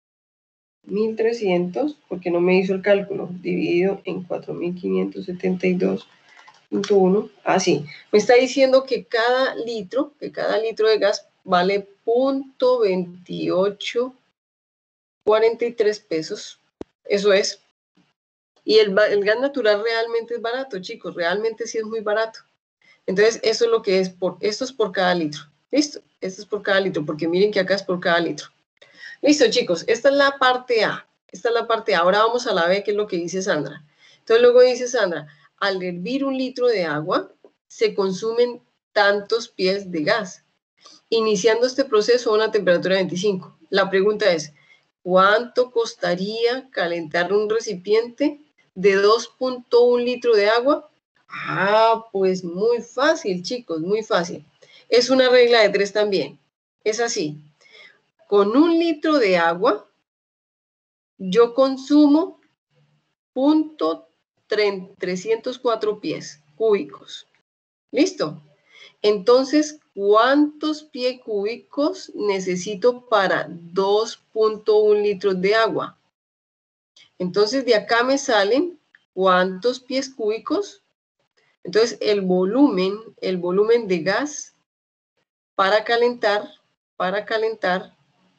mil trescientos, porque no me hizo el cálculo, dividido en cuatro mil quinientos setenta y dos punto uno, así, me está diciendo que cada litro, que cada litro de gas vale punto veintiocho cuarenta y tres pesos, eso es. Y el, el gas natural realmente es barato, chicos, realmente sí es muy barato. Entonces, eso es lo que es, por, esto es por cada litro, ¿listo? Esto es por cada litro, porque miren que acá es por cada litro. Listo, chicos, esta es la parte A, esta es la parte A. Ahora vamos a la B, que es lo que dice Sandra. Entonces, luego dice Sandra, al hervir un litro de agua, se consumen tantos pies de gas, iniciando este proceso a una temperatura de veinticinco. La pregunta es, ¿cuánto costaría calentar un recipiente de dos punto uno litros de agua? Ah, pues muy fácil, chicos, muy fácil. Es una regla de tres también. Es así. Con un litro de agua, yo consumo punto trescientos cuatro pies cúbicos. ¿Listo? Entonces, ¿cuántos pies cúbicos necesito para dos punto uno litros de agua? Entonces, de acá me salen ¿cuántos pies cúbicos? Entonces, el volumen, el volumen de gas para calentar, para calentar,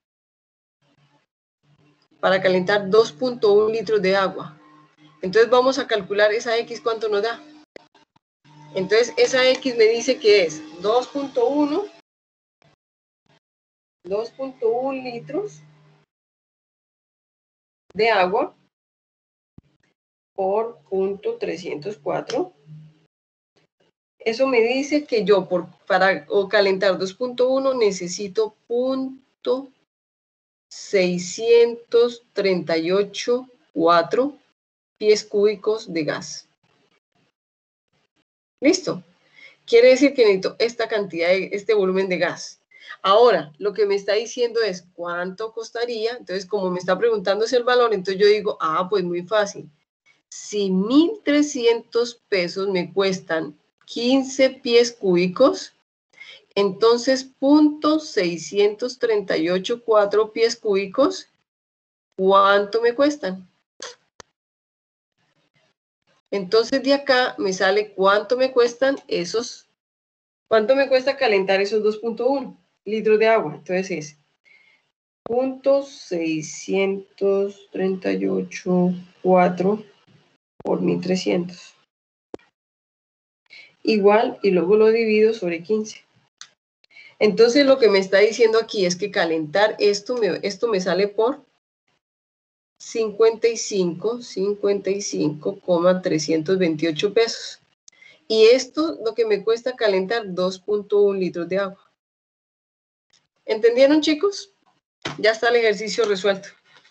para calentar dos punto uno litros de agua. Entonces, vamos a calcular esa X, ¿cuánto nos da? Entonces, esa X me dice que es dos punto uno, dos punto uno litros de agua por punto trescientos cuatro. Eso me dice que yo por, para o calentar dos punto uno necesito punto seiscientos treinta y ocho punto cuatro pies cúbicos de gas. ¿Listo? Quiere decir que necesito esta cantidad, de, este volumen de gas. Ahora, lo que me está diciendo es cuánto costaría. Entonces, como me está preguntando ese el valor, entonces yo digo, ah, pues muy fácil. Si mil trescientos pesos me cuestan quince pies cúbicos, entonces punto seiscientos treinta y ocho punto cuatro pies cúbicos, ¿cuánto me cuestan? Entonces de acá me sale cuánto me cuestan esos, cuánto me cuesta calentar esos dos punto uno litros de agua. Entonces es punto seiscientos treinta y ocho punto cuatro por mil trescientos. Igual, y luego lo divido sobre quince. Entonces lo que me está diciendo aquí es que calentar esto me, esto me sale por cincuenta y cinco, cincuenta y cinco coma trescientos veintiocho pesos. Y esto lo que me cuesta calentar dos punto uno litros de agua. ¿Entendieron, chicos? Ya está el ejercicio resuelto.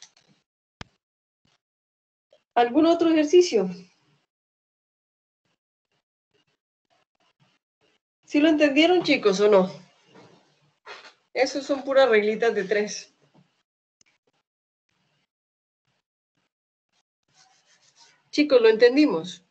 ¿Algún otro ejercicio? ¿Sí lo entendieron, chicos, o no? Esos son puras reglitas de tres. Chicos, ¿lo entendimos?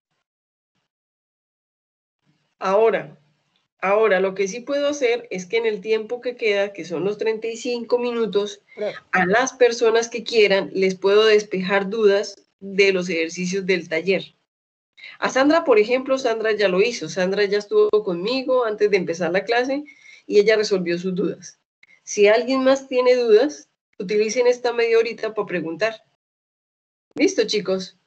Ahora, ahora lo que sí puedo hacer es que en el tiempo que queda, que son los treinta y cinco minutos, a las personas que quieran les puedo despejar dudas de los ejercicios del taller. A Sandra, por ejemplo, Sandra ya lo hizo. Sandra ya estuvo conmigo antes de empezar la clase y ella resolvió sus dudas. Si alguien más tiene dudas, utilicen esta media horita para preguntar. ¿Listo, chicos?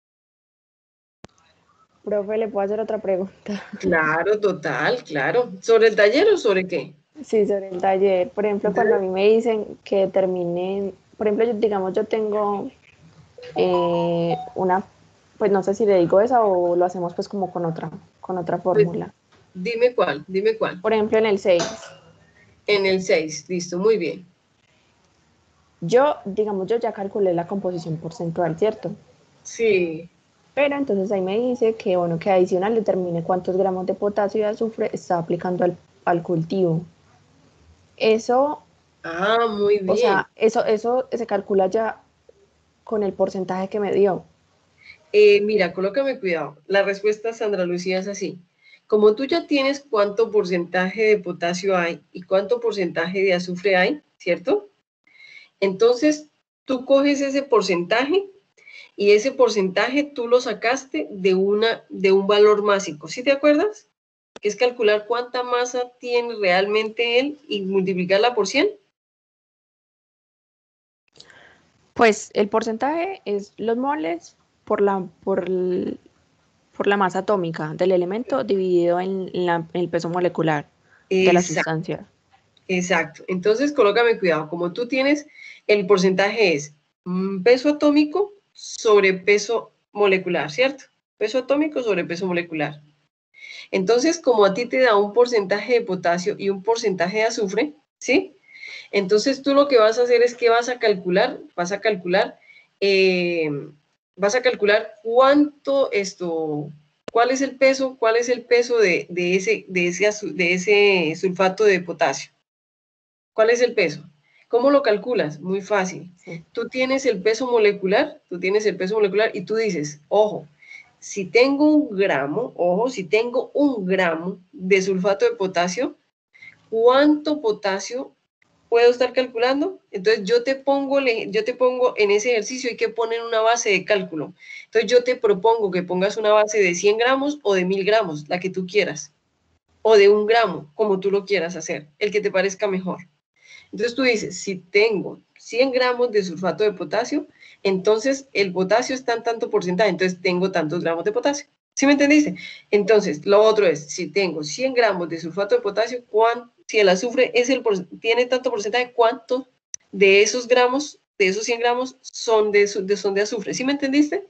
Profe, ¿le puedo hacer otra pregunta? Claro, total, claro. ¿Sobre el taller o sobre qué? Sí, sobre el taller. Por ejemplo, cuando a mí me dicen que terminen, por ejemplo, yo, digamos, yo tengo eh, una, pues no sé si le digo esa o lo hacemos pues como con otra, con otra fórmula. Pues, dime cuál, dime cuál. Por ejemplo, en el seis. En el seis, listo, muy bien. Yo, digamos, yo ya calculé la composición porcentual, ¿cierto? Sí. Pero entonces ahí me dice que, bueno, que adicional determine cuántos gramos de potasio y azufre está aplicando al, al cultivo. Eso, Ah, muy bien. o sea, eso, eso se calcula ya con el porcentaje que me dio. Eh, mira, colócame cuidado. La respuesta, Sandra Lucía, es así. Como tú ya tienes cuánto porcentaje de potasio hay y cuánto porcentaje de azufre hay, ¿cierto? Entonces, tú coges ese porcentaje y ese porcentaje tú lo sacaste de, una, de un valor másico. ¿Sí te acuerdas? Que es calcular cuánta masa tiene realmente él y multiplicarla por cien. Pues el porcentaje es los moles por la, por el, por la masa atómica del elemento dividido en, la, en el peso molecular de la sustancia. Exacto. Entonces, colócame cuidado. Como tú tienes, el porcentaje es peso atómico sobre peso molecular, ¿cierto? Peso atómico sobre peso molecular. Entonces, como a ti te da un porcentaje de potasio y un porcentaje de azufre, ¿sí? Entonces, tú lo que vas a hacer es que vas a calcular, vas a calcular, eh, vas a calcular cuánto esto, cuál es el peso, cuál es el peso de, de, ese, de, ese, de ese sulfato de potasio. ¿Cuál es el peso? ¿Cómo lo calculas? Muy fácil. Sí. Tú tienes el peso molecular, tú tienes el peso molecular y tú dices, ojo, si tengo un gramo, ojo, si tengo un gramo de sulfato de potasio, ¿cuánto potasio puedo estar calculando? Entonces yo te pongo, yo te pongo en ese ejercicio, hay que poner una base de cálculo. Entonces yo te propongo que pongas una base de cien gramos o de mil gramos, la que tú quieras, o de un gramo, como tú lo quieras hacer, el que te parezca mejor. Entonces tú dices, si tengo cien gramos de sulfato de potasio, entonces el potasio está en tanto porcentaje, entonces tengo tantos gramos de potasio. ¿Sí me entendiste? Entonces, lo otro es, si tengo cien gramos de sulfato de potasio, ¿cuánto, si el azufre es el, tiene tanto porcentaje, cuánto de esos gramos, de esos cien gramos, son de, de, son de azufre? ¿Sí me entendiste?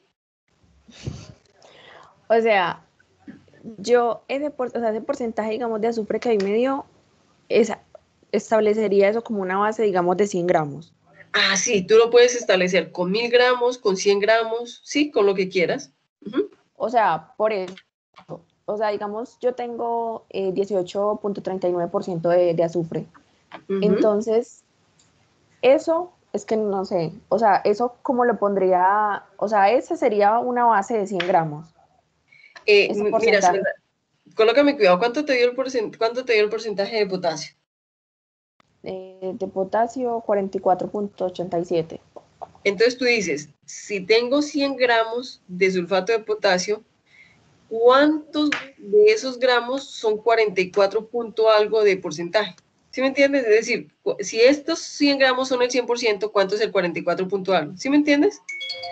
O sea, yo ese, por, o sea, ese porcentaje, digamos, de azufre que ahí me dio, esa, establecería eso como una base, digamos, de cien gramos. Ah, sí, tú lo puedes establecer con mil gramos, con cien gramos, sí, con lo que quieras. Uh-huh. O sea, por eso, o sea, digamos, yo tengo eh, dieciocho punto treinta y nueve por ciento de, de azufre. Uh-huh. Entonces, eso es que no sé, o sea, eso como lo pondría, o sea, ese sería una base de cien gramos. Eh, mira, Sandra, colócame cuidado, ¿cuánto te dio el porcentaje, cuánto te dio el porcentaje de potasio? Eh, de potasio, cuarenta y cuatro punto ochenta y siete. Entonces tú dices, si tengo cien gramos de sulfato de potasio, ¿cuántos de esos gramos son cuarenta y cuatro punto algo de porcentaje? ¿Sí me entiendes? Es decir, si estos cien gramos son el cien por ciento, ¿cuánto es el cuarenta y cuatro punto algo? ¿Sí me entiendes?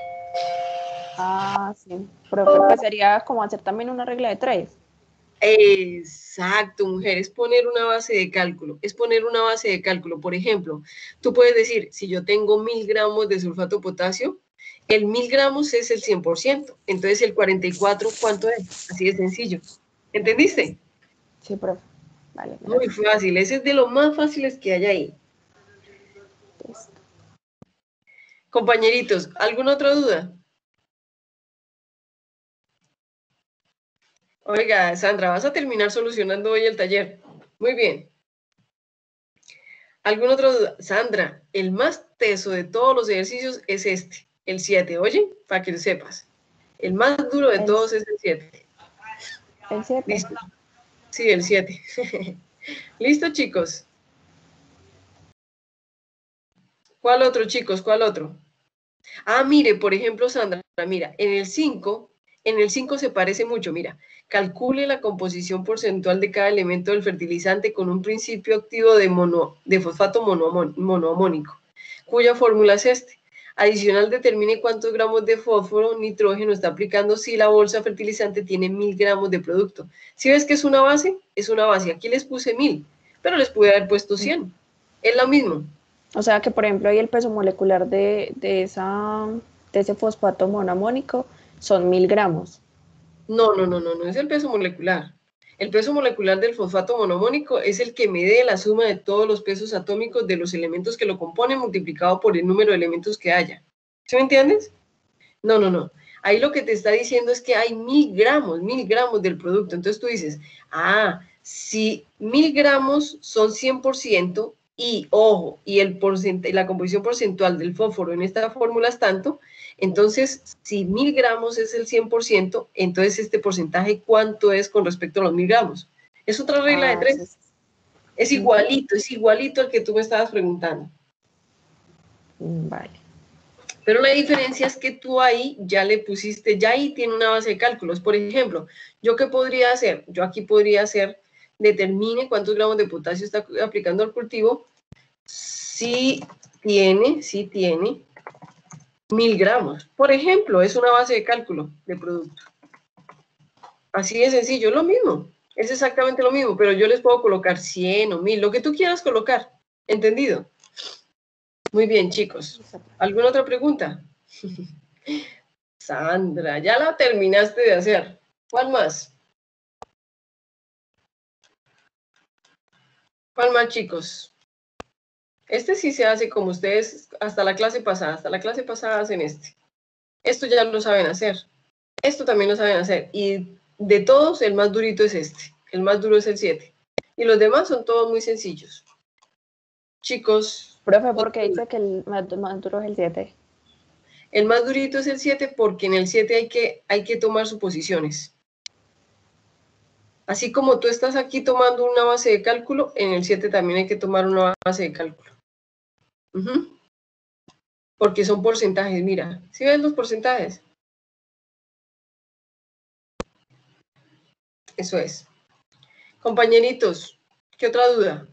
Ah, sí. Pero pues sería como hacer también una regla de tres. Exacto, mujer, es poner una base de cálculo, es poner una base de cálculo. Por ejemplo, tú puedes decir, si yo tengo mil gramos de sulfato de potasio, el mil gramos es el cien por ciento. Entonces el cuarenta y cuatro, ¿cuánto es? Así de sencillo. ¿Entendiste? Sí, profe. Vale, Muy gracias. fácil. Ese es de los más fáciles que hay ahí. Listo. Compañeritos, ¿alguna otra duda? Oiga, Sandra, vas a terminar solucionando hoy el taller. Muy bien. ¿Alguna otra duda? Sandra, el más teso de todos los ejercicios es este, el siete. Oye, para que lo sepas. El más duro de El- todos es el siete. El siete. Listo. Sí, el siete. ¿Listo, chicos? ¿Cuál otro, chicos? ¿Cuál otro? Ah, mire, por ejemplo, Sandra, mira, en el cinco, en el cinco se parece mucho, mira, calcule la composición porcentual de cada elemento del fertilizante con un principio activo de, mono, de fosfato monoamón- monoamónico, cuya fórmula es este. Adicional, determine cuántos gramos de fósforo, nitrógeno está aplicando si la bolsa fertilizante tiene mil gramos de producto. ¿Sí ves que es una base? Es una base. Aquí les puse mil, pero les pude haber puesto cien. Es lo mismo. O sea que, por ejemplo, ahí el peso molecular de, de, esa, de ese fosfato monoamónico son mil gramos. No, no, no, no, no es el peso molecular. El peso molecular del fosfato monoamónico es el que mide la suma de todos los pesos atómicos de los elementos que lo componen multiplicado por el número de elementos que haya. ¿Sí me entiendes? No, no, no. Ahí lo que te está diciendo es que hay mil gramos, mil gramos del producto. Entonces tú dices, ah, si mil gramos son cien por ciento y, ojo, y el porcent- la composición porcentual del fósforo en esta fórmula es tanto, entonces si mil gramos es el cien por ciento, entonces este porcentaje, ¿cuánto es con respecto a los mil gramos? Es otra regla de Ah, tres. sí, sí. Es igualito, es igualito al que tú me estabas preguntando. Mm, Vale. Pero la diferencia es que tú ahí ya le pusiste, ya ahí tiene una base de cálculos. Por ejemplo, ¿yo qué podría hacer? Yo aquí podría hacer, determine cuántos gramos de potasio está aplicando al cultivo. Si tiene, si tiene mil gramos. Por ejemplo, es una base de cálculo de producto. Así de sencillo, es lo mismo. Es exactamente lo mismo, pero yo les puedo colocar cien o mil, lo que tú quieras colocar. ¿Entendido? Muy bien, chicos. ¿Alguna otra pregunta? Sandra, ya la terminaste de hacer. ¿Cuál más? ¿Cuál más, chicos? Este sí se hace como ustedes hasta la clase pasada. Hasta la clase pasada hacen este. Esto ya lo saben hacer. Esto también lo saben hacer. Y de todos, el más durito es este. El más duro es el siete. Y los demás son todos muy sencillos. Chicos. Profe, ¿por qué dice que el más, más duro es el siete? El más durito es el siete porque en el siete hay que, hay que tomar suposiciones. Así como tú estás aquí tomando una base de cálculo, en el siete también hay que tomar una base de cálculo. Uh-huh. Porque son porcentajes, mira. ¿Sí ven los porcentajes? Eso es. Compañeritos, ¿qué otra duda?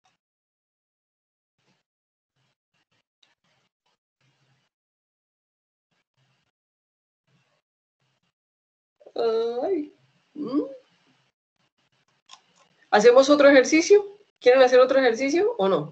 Ay. ¿Mm? ¿Hacemos otro ejercicio? ¿Quieren hacer otro ejercicio o no?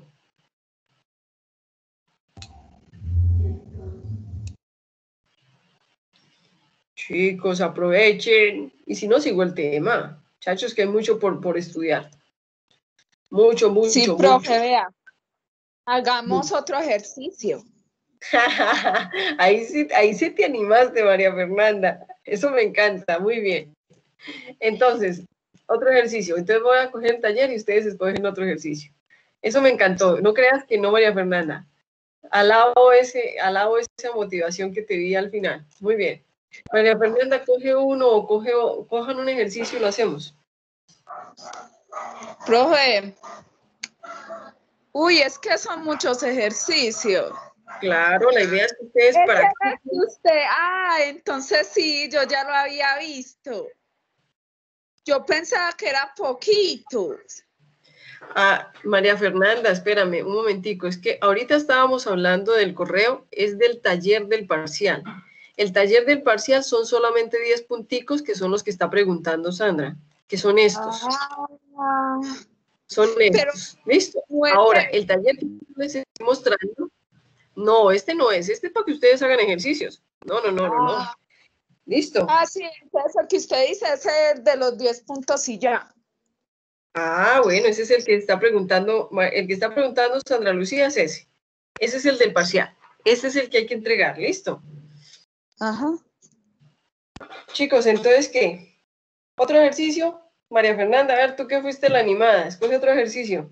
Chicos, aprovechen. Y si no, sigo el tema. Muchachos, que hay mucho por, por estudiar. Mucho, mucho, Sí, mucho. profe, vea. Hagamos otro ejercicio. ahí, sí, ahí sí te animaste, María Fernanda. Eso me encanta, muy bien. Entonces, otro ejercicio. Entonces voy a coger el taller y ustedes escogen otro ejercicio. Eso me encantó. No creas que no, María Fernanda. Alabo, ese, alabo esa motivación que te vi al final. Muy bien. María Fernanda, coge uno o coge, cojan un ejercicio y lo hacemos. Profe. Uy, es que son muchos ejercicios. Claro, la idea es que ustedes practiquen. Usted, ah, entonces sí, yo ya lo había visto. Yo pensaba que era poquitos. Ah, María Fernanda, espérame un momentico. Es que ahorita estábamos hablando del correo, es del taller del parcial. El taller del parcial son solamente diez punticos, que son los que está preguntando Sandra, que son estos. Ah, son estos. ¿Listo? Bueno, Ahora, el taller que les estoy mostrando No, este no es. Este es para que ustedes hagan ejercicios. No, no, no, no, no. Ah, Listo. ah, sí, entonces el que usted dice ese de los diez puntos y ya. Ah, bueno, ese es el que está preguntando, el que está preguntando Sandra Lucía es ese. Ese es el del parcial. Ese es el que hay que entregar. Listo. Ajá. Chicos, entonces, ¿qué? ¿Otro ejercicio? María Fernanda, a ver, tú que fuiste la animada, escoge otro ejercicio.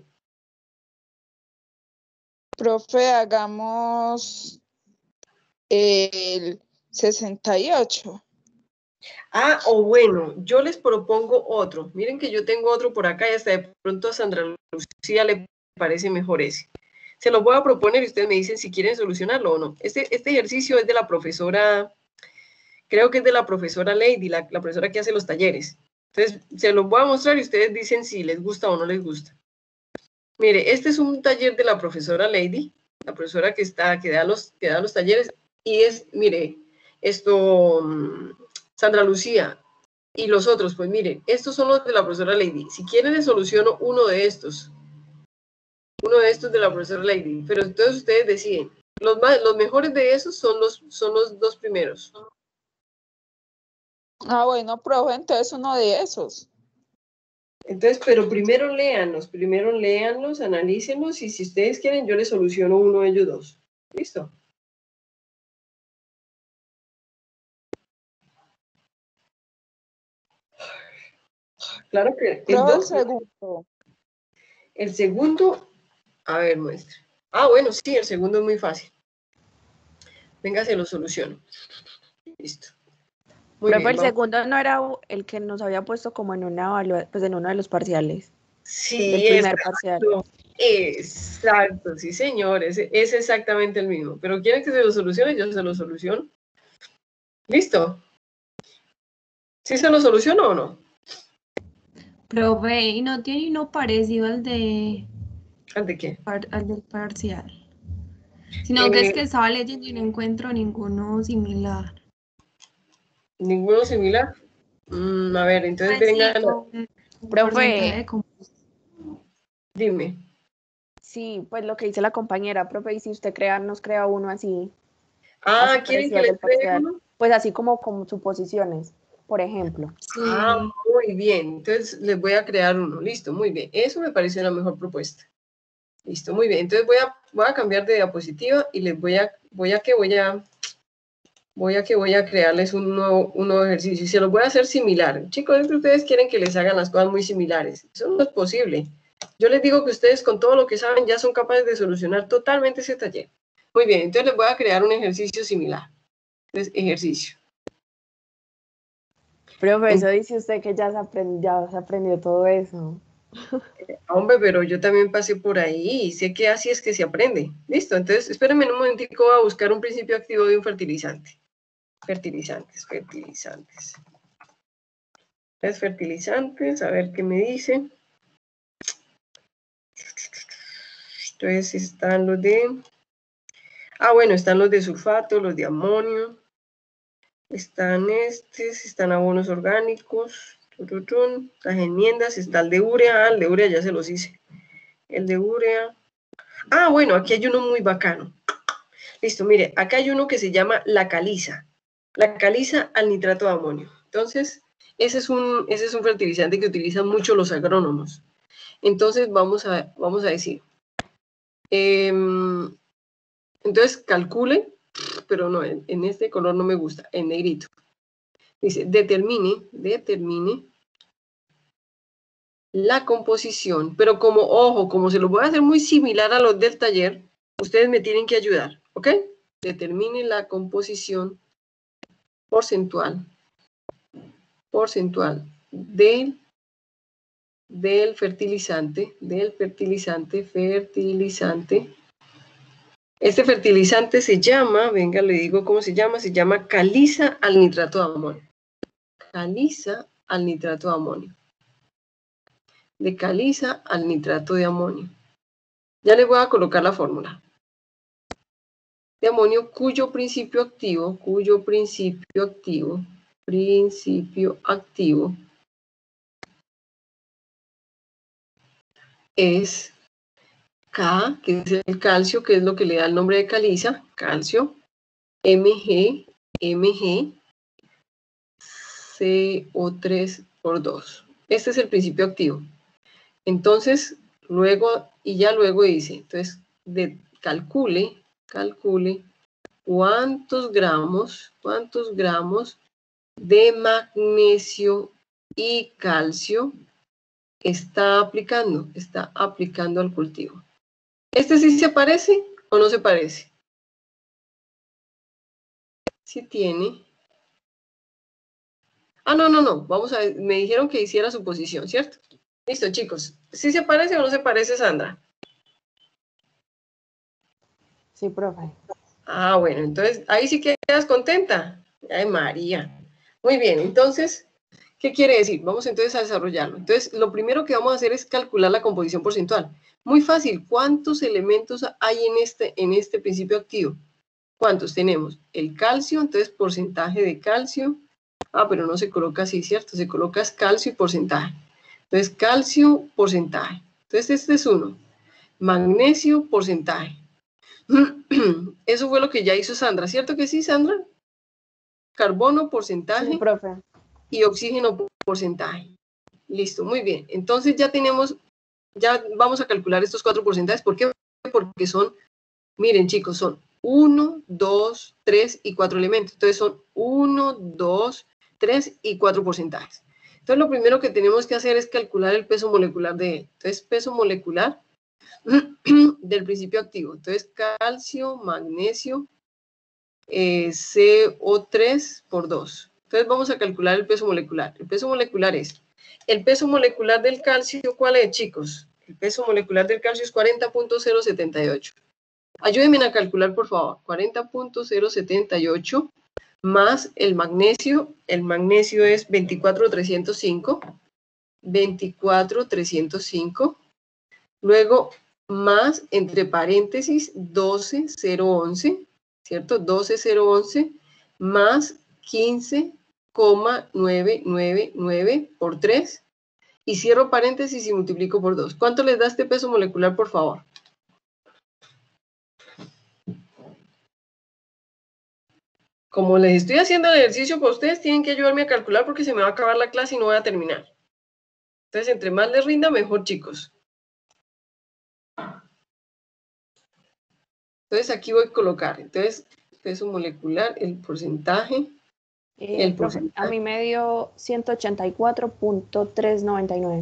Profe, hagamos el sesenta y ocho. Ah, o bueno, yo les propongo otro. Miren que yo tengo otro por acá y hasta de pronto a Sandra Lucía le parece mejor ese. Se los voy a proponer y ustedes me dicen si quieren solucionarlo o no. Este, este ejercicio es de la profesora, creo que es de la profesora Lady, la, la profesora que hace los talleres. Entonces, se los voy a mostrar y ustedes dicen si les gusta o no les gusta. Mire, este es un taller de la profesora Lady, la profesora que, está, que, da, los, que da los talleres, y es, mire, esto, Sandra Lucía y los otros, pues miren, estos son los de la profesora Lady. Si quieren les soluciono uno de estos, uno de estos de la profesora Lady, pero entonces ustedes deciden. Los, más, los mejores de esos son los, son los dos primeros. Ah, bueno, profe, entonces uno de esos. Entonces, pero primero léanlos, primero léanlos, analícenlos, y si ustedes quieren, yo les soluciono uno de ellos dos. ¿Listo? Claro que el, Profe, el dos, segundo. el segundo, a ver, muestra. Ah, bueno, sí, el segundo es muy fácil. Venga, se lo soluciono. Listo. Muy Profe, bien, el vamos. segundo no era el que nos había puesto como en una evalua- pues en uno de los parciales. Sí, Del primer exacto. parcial. Exacto, sí, señor. Ese es exactamente el mismo. Pero quieren que se lo solucione, yo se lo soluciono. ¿Listo? ¿Sí se lo soluciono o no? Profe, ¿y no tiene uno parecido al de ¿Al de qué? par- al del parcial? Sino que es Eh, que estaba leyendo y no encuentro ninguno similar. ¿Ninguno similar? Mm, a ver, entonces Pues sí, vengan, con, con porcentaje Profe, de composición. dime. sí, pues lo que dice la compañera, profe, y si usted crea, nos crea uno así, Ah, así ¿quieren parecido que al les del traiga parcial. uno? Pues así como con suposiciones, por ejemplo. Ah, Sí. muy bien. Entonces les voy a crear uno. Listo, muy bien. Eso me parece la mejor propuesta. Listo, muy bien. Entonces voy a, voy a cambiar de diapositiva y les voy a, voy a que voy a, voy a que voy a crearles un nuevo, un nuevo ejercicio. Y se los voy a hacer similar. Chicos, es que ustedes quieren que les hagan las cosas muy similares. Eso no es posible. Yo les digo que ustedes con todo lo que saben ya son capaces de solucionar totalmente ese taller. Muy bien, entonces les voy a crear un ejercicio similar. Entonces, ejercicio. Profe, En- eso dice usted que ya se, aprend- ya se aprendió todo eso. Hombre, pero yo también pasé por ahí y sé que así es que se aprende. Listo, entonces espérenme un momentico, voy a buscar un principio activo de un fertilizante. Fertilizantes, fertilizantes. Entonces, fertilizantes, a ver qué me dice. Entonces están los de... Ah, bueno, están los de sulfato, los de amonio. Están estos, están abonos orgánicos. Turutún, las enmiendas, está el de urea. Ah, el de urea ya se los hice. El de urea. Ah, bueno, aquí hay uno muy bacano. Listo, mire, acá hay uno que se llama la caliza. La caliza al nitrato de amonio. Entonces, ese es un, ese es un fertilizante que utilizan mucho los agrónomos. Entonces, vamos a, vamos a decir. Eh, entonces, calcule, pero no, en, en este color no me gusta, en negrito. Dice, determine, determine la composición, pero como, ojo, como se lo voy a hacer muy similar a los del taller, ustedes me tienen que ayudar, ¿ok? Determine la composición porcentual, porcentual del, del fertilizante, del fertilizante, fertilizante. Este fertilizante se llama, venga, le digo cómo se llama, se llama caliza al nitrato de amonio. Caliza al nitrato de amonio. De caliza al nitrato de amonio. Ya les voy a colocar la fórmula. De amonio cuyo principio activo, cuyo principio activo, principio activo es K, que es el calcio, que es lo que le da el nombre de caliza, calcio, Mg, Mg, C O tres por dos. Este es el principio activo. Entonces, luego, y ya luego dice, entonces, de, calcule, calcule cuántos gramos, cuántos gramos de magnesio y calcio está aplicando, está aplicando al cultivo. ¿Este sí se parece o no se parece? Sí tiene. Ah, no, no, no. Vamos a ver. Me dijeron que hiciera su posición, ¿cierto? Listo, chicos. ¿Sí se parece o no se parece, Sandra? Sí, profe. Ah, bueno. Entonces, ahí sí quedas contenta. Ay, María. Muy bien. Entonces, ¿qué quiere decir? Vamos entonces a desarrollarlo. Entonces, lo primero que vamos a hacer es calcular la composición porcentual. Muy fácil. ¿Cuántos elementos hay en este, en este principio activo? ¿Cuántos tenemos? El calcio, entonces porcentaje de calcio. Ah, pero no se coloca así, ¿cierto? Se coloca calcio y porcentaje. Entonces, calcio, porcentaje. Entonces, este es uno. Magnesio, porcentaje. Eso fue lo que ya hizo Sandra, ¿cierto que sí, Sandra? Carbono, porcentaje. Sí, profe. Y oxígeno, porcentaje. Listo, muy bien. Entonces ya tenemos, ya vamos a calcular estos cuatro porcentajes. ¿Por qué? Porque son, miren chicos, son uno, dos, tres y cuatro elementos. Entonces son uno, dos, tres y cuatro porcentajes. Entonces lo primero que tenemos que hacer es calcular el peso molecular de él. Entonces peso molecular del principio activo. Entonces calcio, magnesio, eh, C O tres por dos. Entonces vamos a calcular el peso molecular. El peso molecular es, el peso molecular del calcio, ¿cuál es, chicos? El peso molecular del calcio es cuarenta punto cero setenta y ocho. Ayúdenme a calcular, por favor. cuarenta punto cero setenta y ocho más el magnesio. El magnesio es veinticuatro mil trescientos cinco. veinticuatro mil trescientos cinco. Luego, más, entre paréntesis, doce mil once. ¿Cierto? doce mil once más quince coma novecientos noventa y nueve por tres. Y cierro paréntesis y multiplico por dos. ¿Cuánto les da este peso molecular, por favor? Como les estoy haciendo el ejercicio para ustedes, tienen que ayudarme a calcular porque se me va a acabar la clase y no voy a terminar. Entonces, entre más les rinda, mejor, chicos. Entonces, aquí voy a colocar. Entonces, peso molecular, el porcentaje. Eh, el profe, porcentaje. a mí me dio ciento ochenta y cuatro punto trescientos noventa y nueve.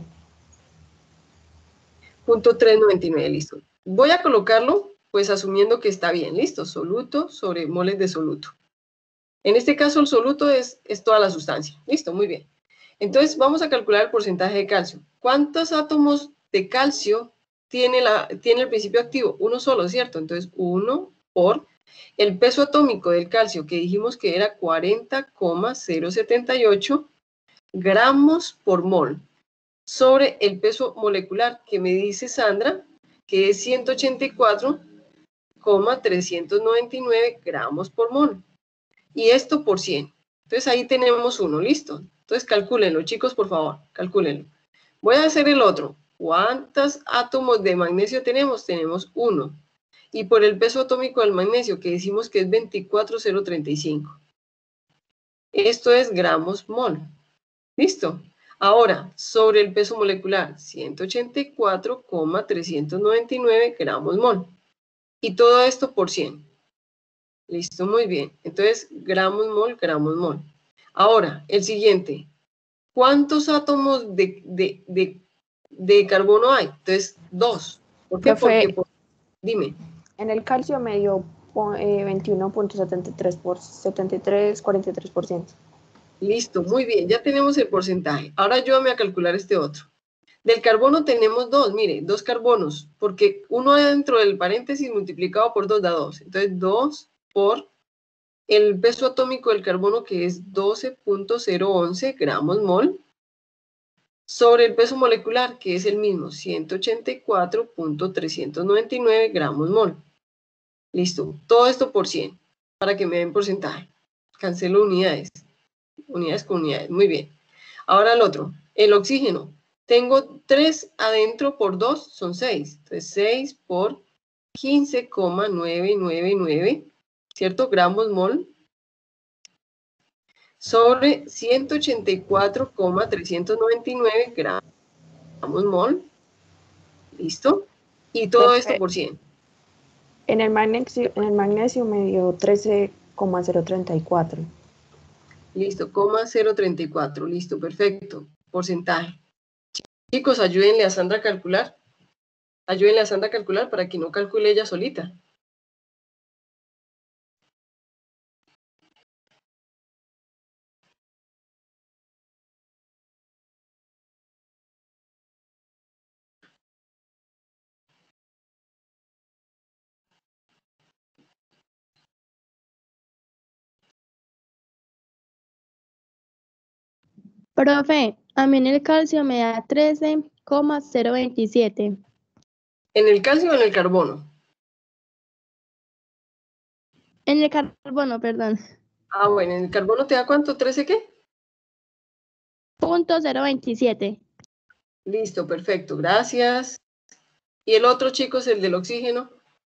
Punto trescientos noventa y nueve, listo. Voy a colocarlo, pues asumiendo que está bien, listo. Soluto sobre moles de soluto. En este caso, el soluto es, es toda la sustancia. Listo, muy bien. Entonces, vamos a calcular el porcentaje de calcio. ¿Cuántos átomos de calcio tiene, la, tiene el principio activo? Uno solo, ¿cierto? Entonces, uno por el peso atómico del calcio, que dijimos que era cuarenta coma cero setenta y ocho gramos por mol, sobre el peso molecular, que me dice Sandra, que es ciento ochenta y cuatro coma trescientos noventa y nueve gramos por mol. Y esto por cien. Entonces ahí tenemos uno, listo. Entonces calcúlenlo, chicos, por favor, calcúlenlo. Voy a hacer el otro. ¿Cuántos átomos de magnesio tenemos? Tenemos uno. Y por el peso atómico del magnesio, que decimos que es veinticuatro mil treinta y cinco. Esto es gramos mol. ¿Listo? Ahora, sobre el peso molecular, ciento ochenta y cuatro coma trescientos noventa y nueve gramos mol. Y todo esto por cien. Listo, muy bien. Entonces, gramos mol, gramos mol. Ahora, el siguiente. ¿Cuántos átomos de, de, de, de carbono hay? Entonces, dos. ¿Por qué? Profe, Porque, por, dime. En el calcio me dio eh, veintiuno punto setenta y tres por setenta y tres, cuarenta y tres por ciento. Listo, muy bien. Ya tenemos el porcentaje. Ahora ayúdame a calcular este otro. Del carbono tenemos dos, mire, dos carbonos, porque uno dentro del paréntesis multiplicado por dos da dos. Entonces, dos por el peso atómico del carbono, que es doce punto cero once gramos mol, sobre el peso molecular, que es el mismo, ciento ochenta y cuatro punto trescientos noventa y nueve gramos mol. Listo, todo esto por cien, para que me den porcentaje. Cancelo unidades, unidades con unidades, muy bien. Ahora el otro, el oxígeno. Tengo tres adentro por dos, son seis. Entonces, seis por quince coma novecientos noventa y nueve, ¿cierto? Gramos mol. Sobre ciento ochenta y cuatro coma trescientos noventa y nueve gramos mol. ¿Listo? Y todo Profe, esto por cien. En el magnesio, en el magnesio me dio trece coma cero treinta y cuatro. Listo, coma cero treinta y cuatro. Listo, perfecto. Porcentaje. Chicos, ayúdenle a Sandra a calcular. Ayúdenle a Sandra a calcular para que no calcule ella solita. Profe, a mí en el calcio me da trece coma cero veintisiete. ¿En el calcio o en el carbono? En el carbono, perdón. Ah, bueno, ¿en el carbono te da cuánto? ¿trece qué? Punto cero veintisiete. Listo, perfecto, gracias. ¿Y el otro, chicos, el del oxígeno?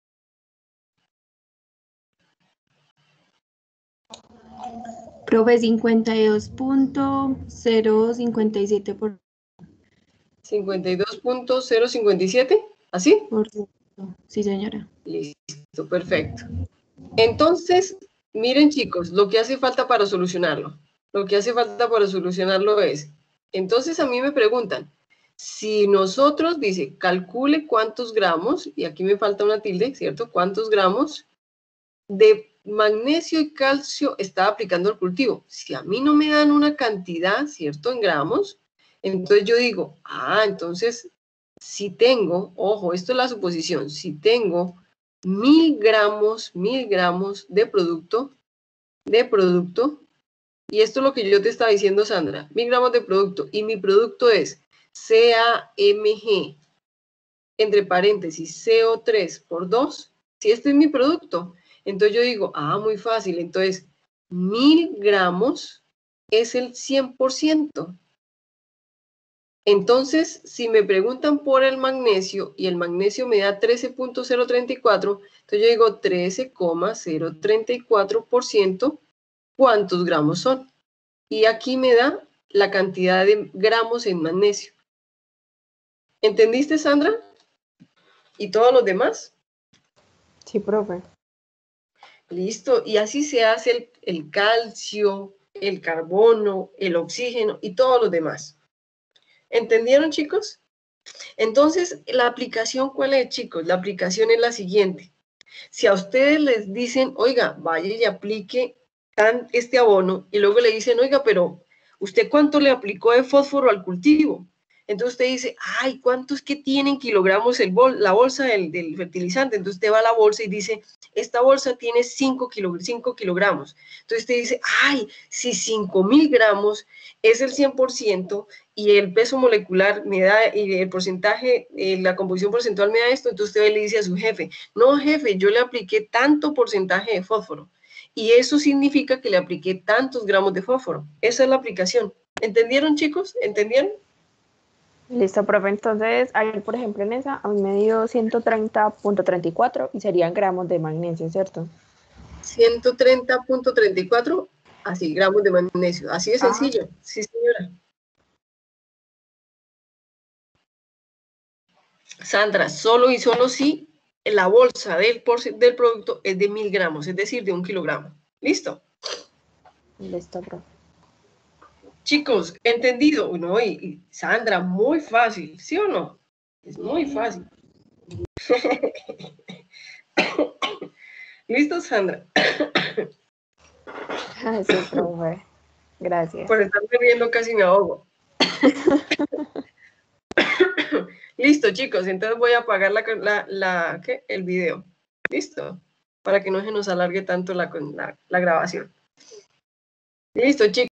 Profe, cincuenta y dos punto cero cincuenta y siete por cincuenta y dos punto cero cincuenta y siete, ¿así? ciento. Sí, señora. Listo, perfecto. Entonces, miren, chicos, lo que hace falta para solucionarlo. Lo que hace falta para solucionarlo es, entonces a mí me preguntan, si nosotros, dice, calcule cuántos gramos, y aquí me falta una tilde, ¿cierto? ¿Cuántos gramos de magnesio y calcio está aplicando el cultivo? Si a mí no me dan una cantidad, ¿cierto? En gramos, entonces yo digo, ah, entonces, si tengo, ojo, esto es la suposición, si tengo mil gramos, mil gramos de producto, de producto, y esto es lo que yo te estaba diciendo, Sandra, mil gramos de producto, y mi producto es C A M G, entre paréntesis, C O tres por dos, si este es mi producto, entonces yo digo, ah, muy fácil, entonces, mil gramos es el cien por ciento. Entonces, si me preguntan por el magnesio y el magnesio me da trece punto cero treinta y cuatro, entonces yo digo trece coma cero treinta y cuatro por ciento, ¿cuántos gramos son? Y aquí me da la cantidad de gramos en magnesio. ¿Entendiste, Sandra? ¿Y todos los demás? Sí, profe. Listo. Y así se hace el, el calcio, el carbono, el oxígeno y todos los demás. ¿Entendieron, chicos? Entonces, la aplicación, ¿cuál es, chicos? La aplicación es la siguiente. Si a ustedes les dicen, oiga, vaya y aplique tan este abono, y luego le dicen, oiga, pero ¿usted cuánto le aplicó de fósforo al cultivo? Entonces usted dice, ay, ¿cuántos que tienen kilogramos el bol, la bolsa del, del fertilizante? Entonces usted va a la bolsa y dice, esta bolsa tiene cinco kilogramos. Entonces usted dice, ay, si cinco mil gramos es el cien por ciento y el peso molecular me da, y el porcentaje, eh, la composición porcentual me da esto, entonces usted le dice a su jefe, no jefe, yo le apliqué tanto porcentaje de fósforo. Y eso significa que le apliqué tantos gramos de fósforo. Esa es la aplicación. ¿Entendieron, chicos? ¿Entendieron? Listo, profe. Entonces, ahí, por ejemplo, en esa, a mí me dio ciento treinta punto treinta y cuatro y serían gramos de magnesio, ¿cierto? ciento treinta punto treinta y cuatro, así, gramos de magnesio. Así de sencillo. Ajá. Sí, señora. Sandra, solo y solo si la bolsa del, del producto es de mil gramos, es decir, de un kilogramo. ¿Listo? Listo, profe. Chicos, ¿entendido? ¿No? Y, y Sandra, muy fácil, ¿sí o no? Es muy fácil. ¿Listo, Sandra? Sí, profe. Gracias. Por estarme riendo casi me ahogo. Listo, chicos, entonces voy a apagar la, la, la, ¿qué? el video. ¿Listo? Para que no se nos alargue tanto la, la, la grabación. Listo, chicos.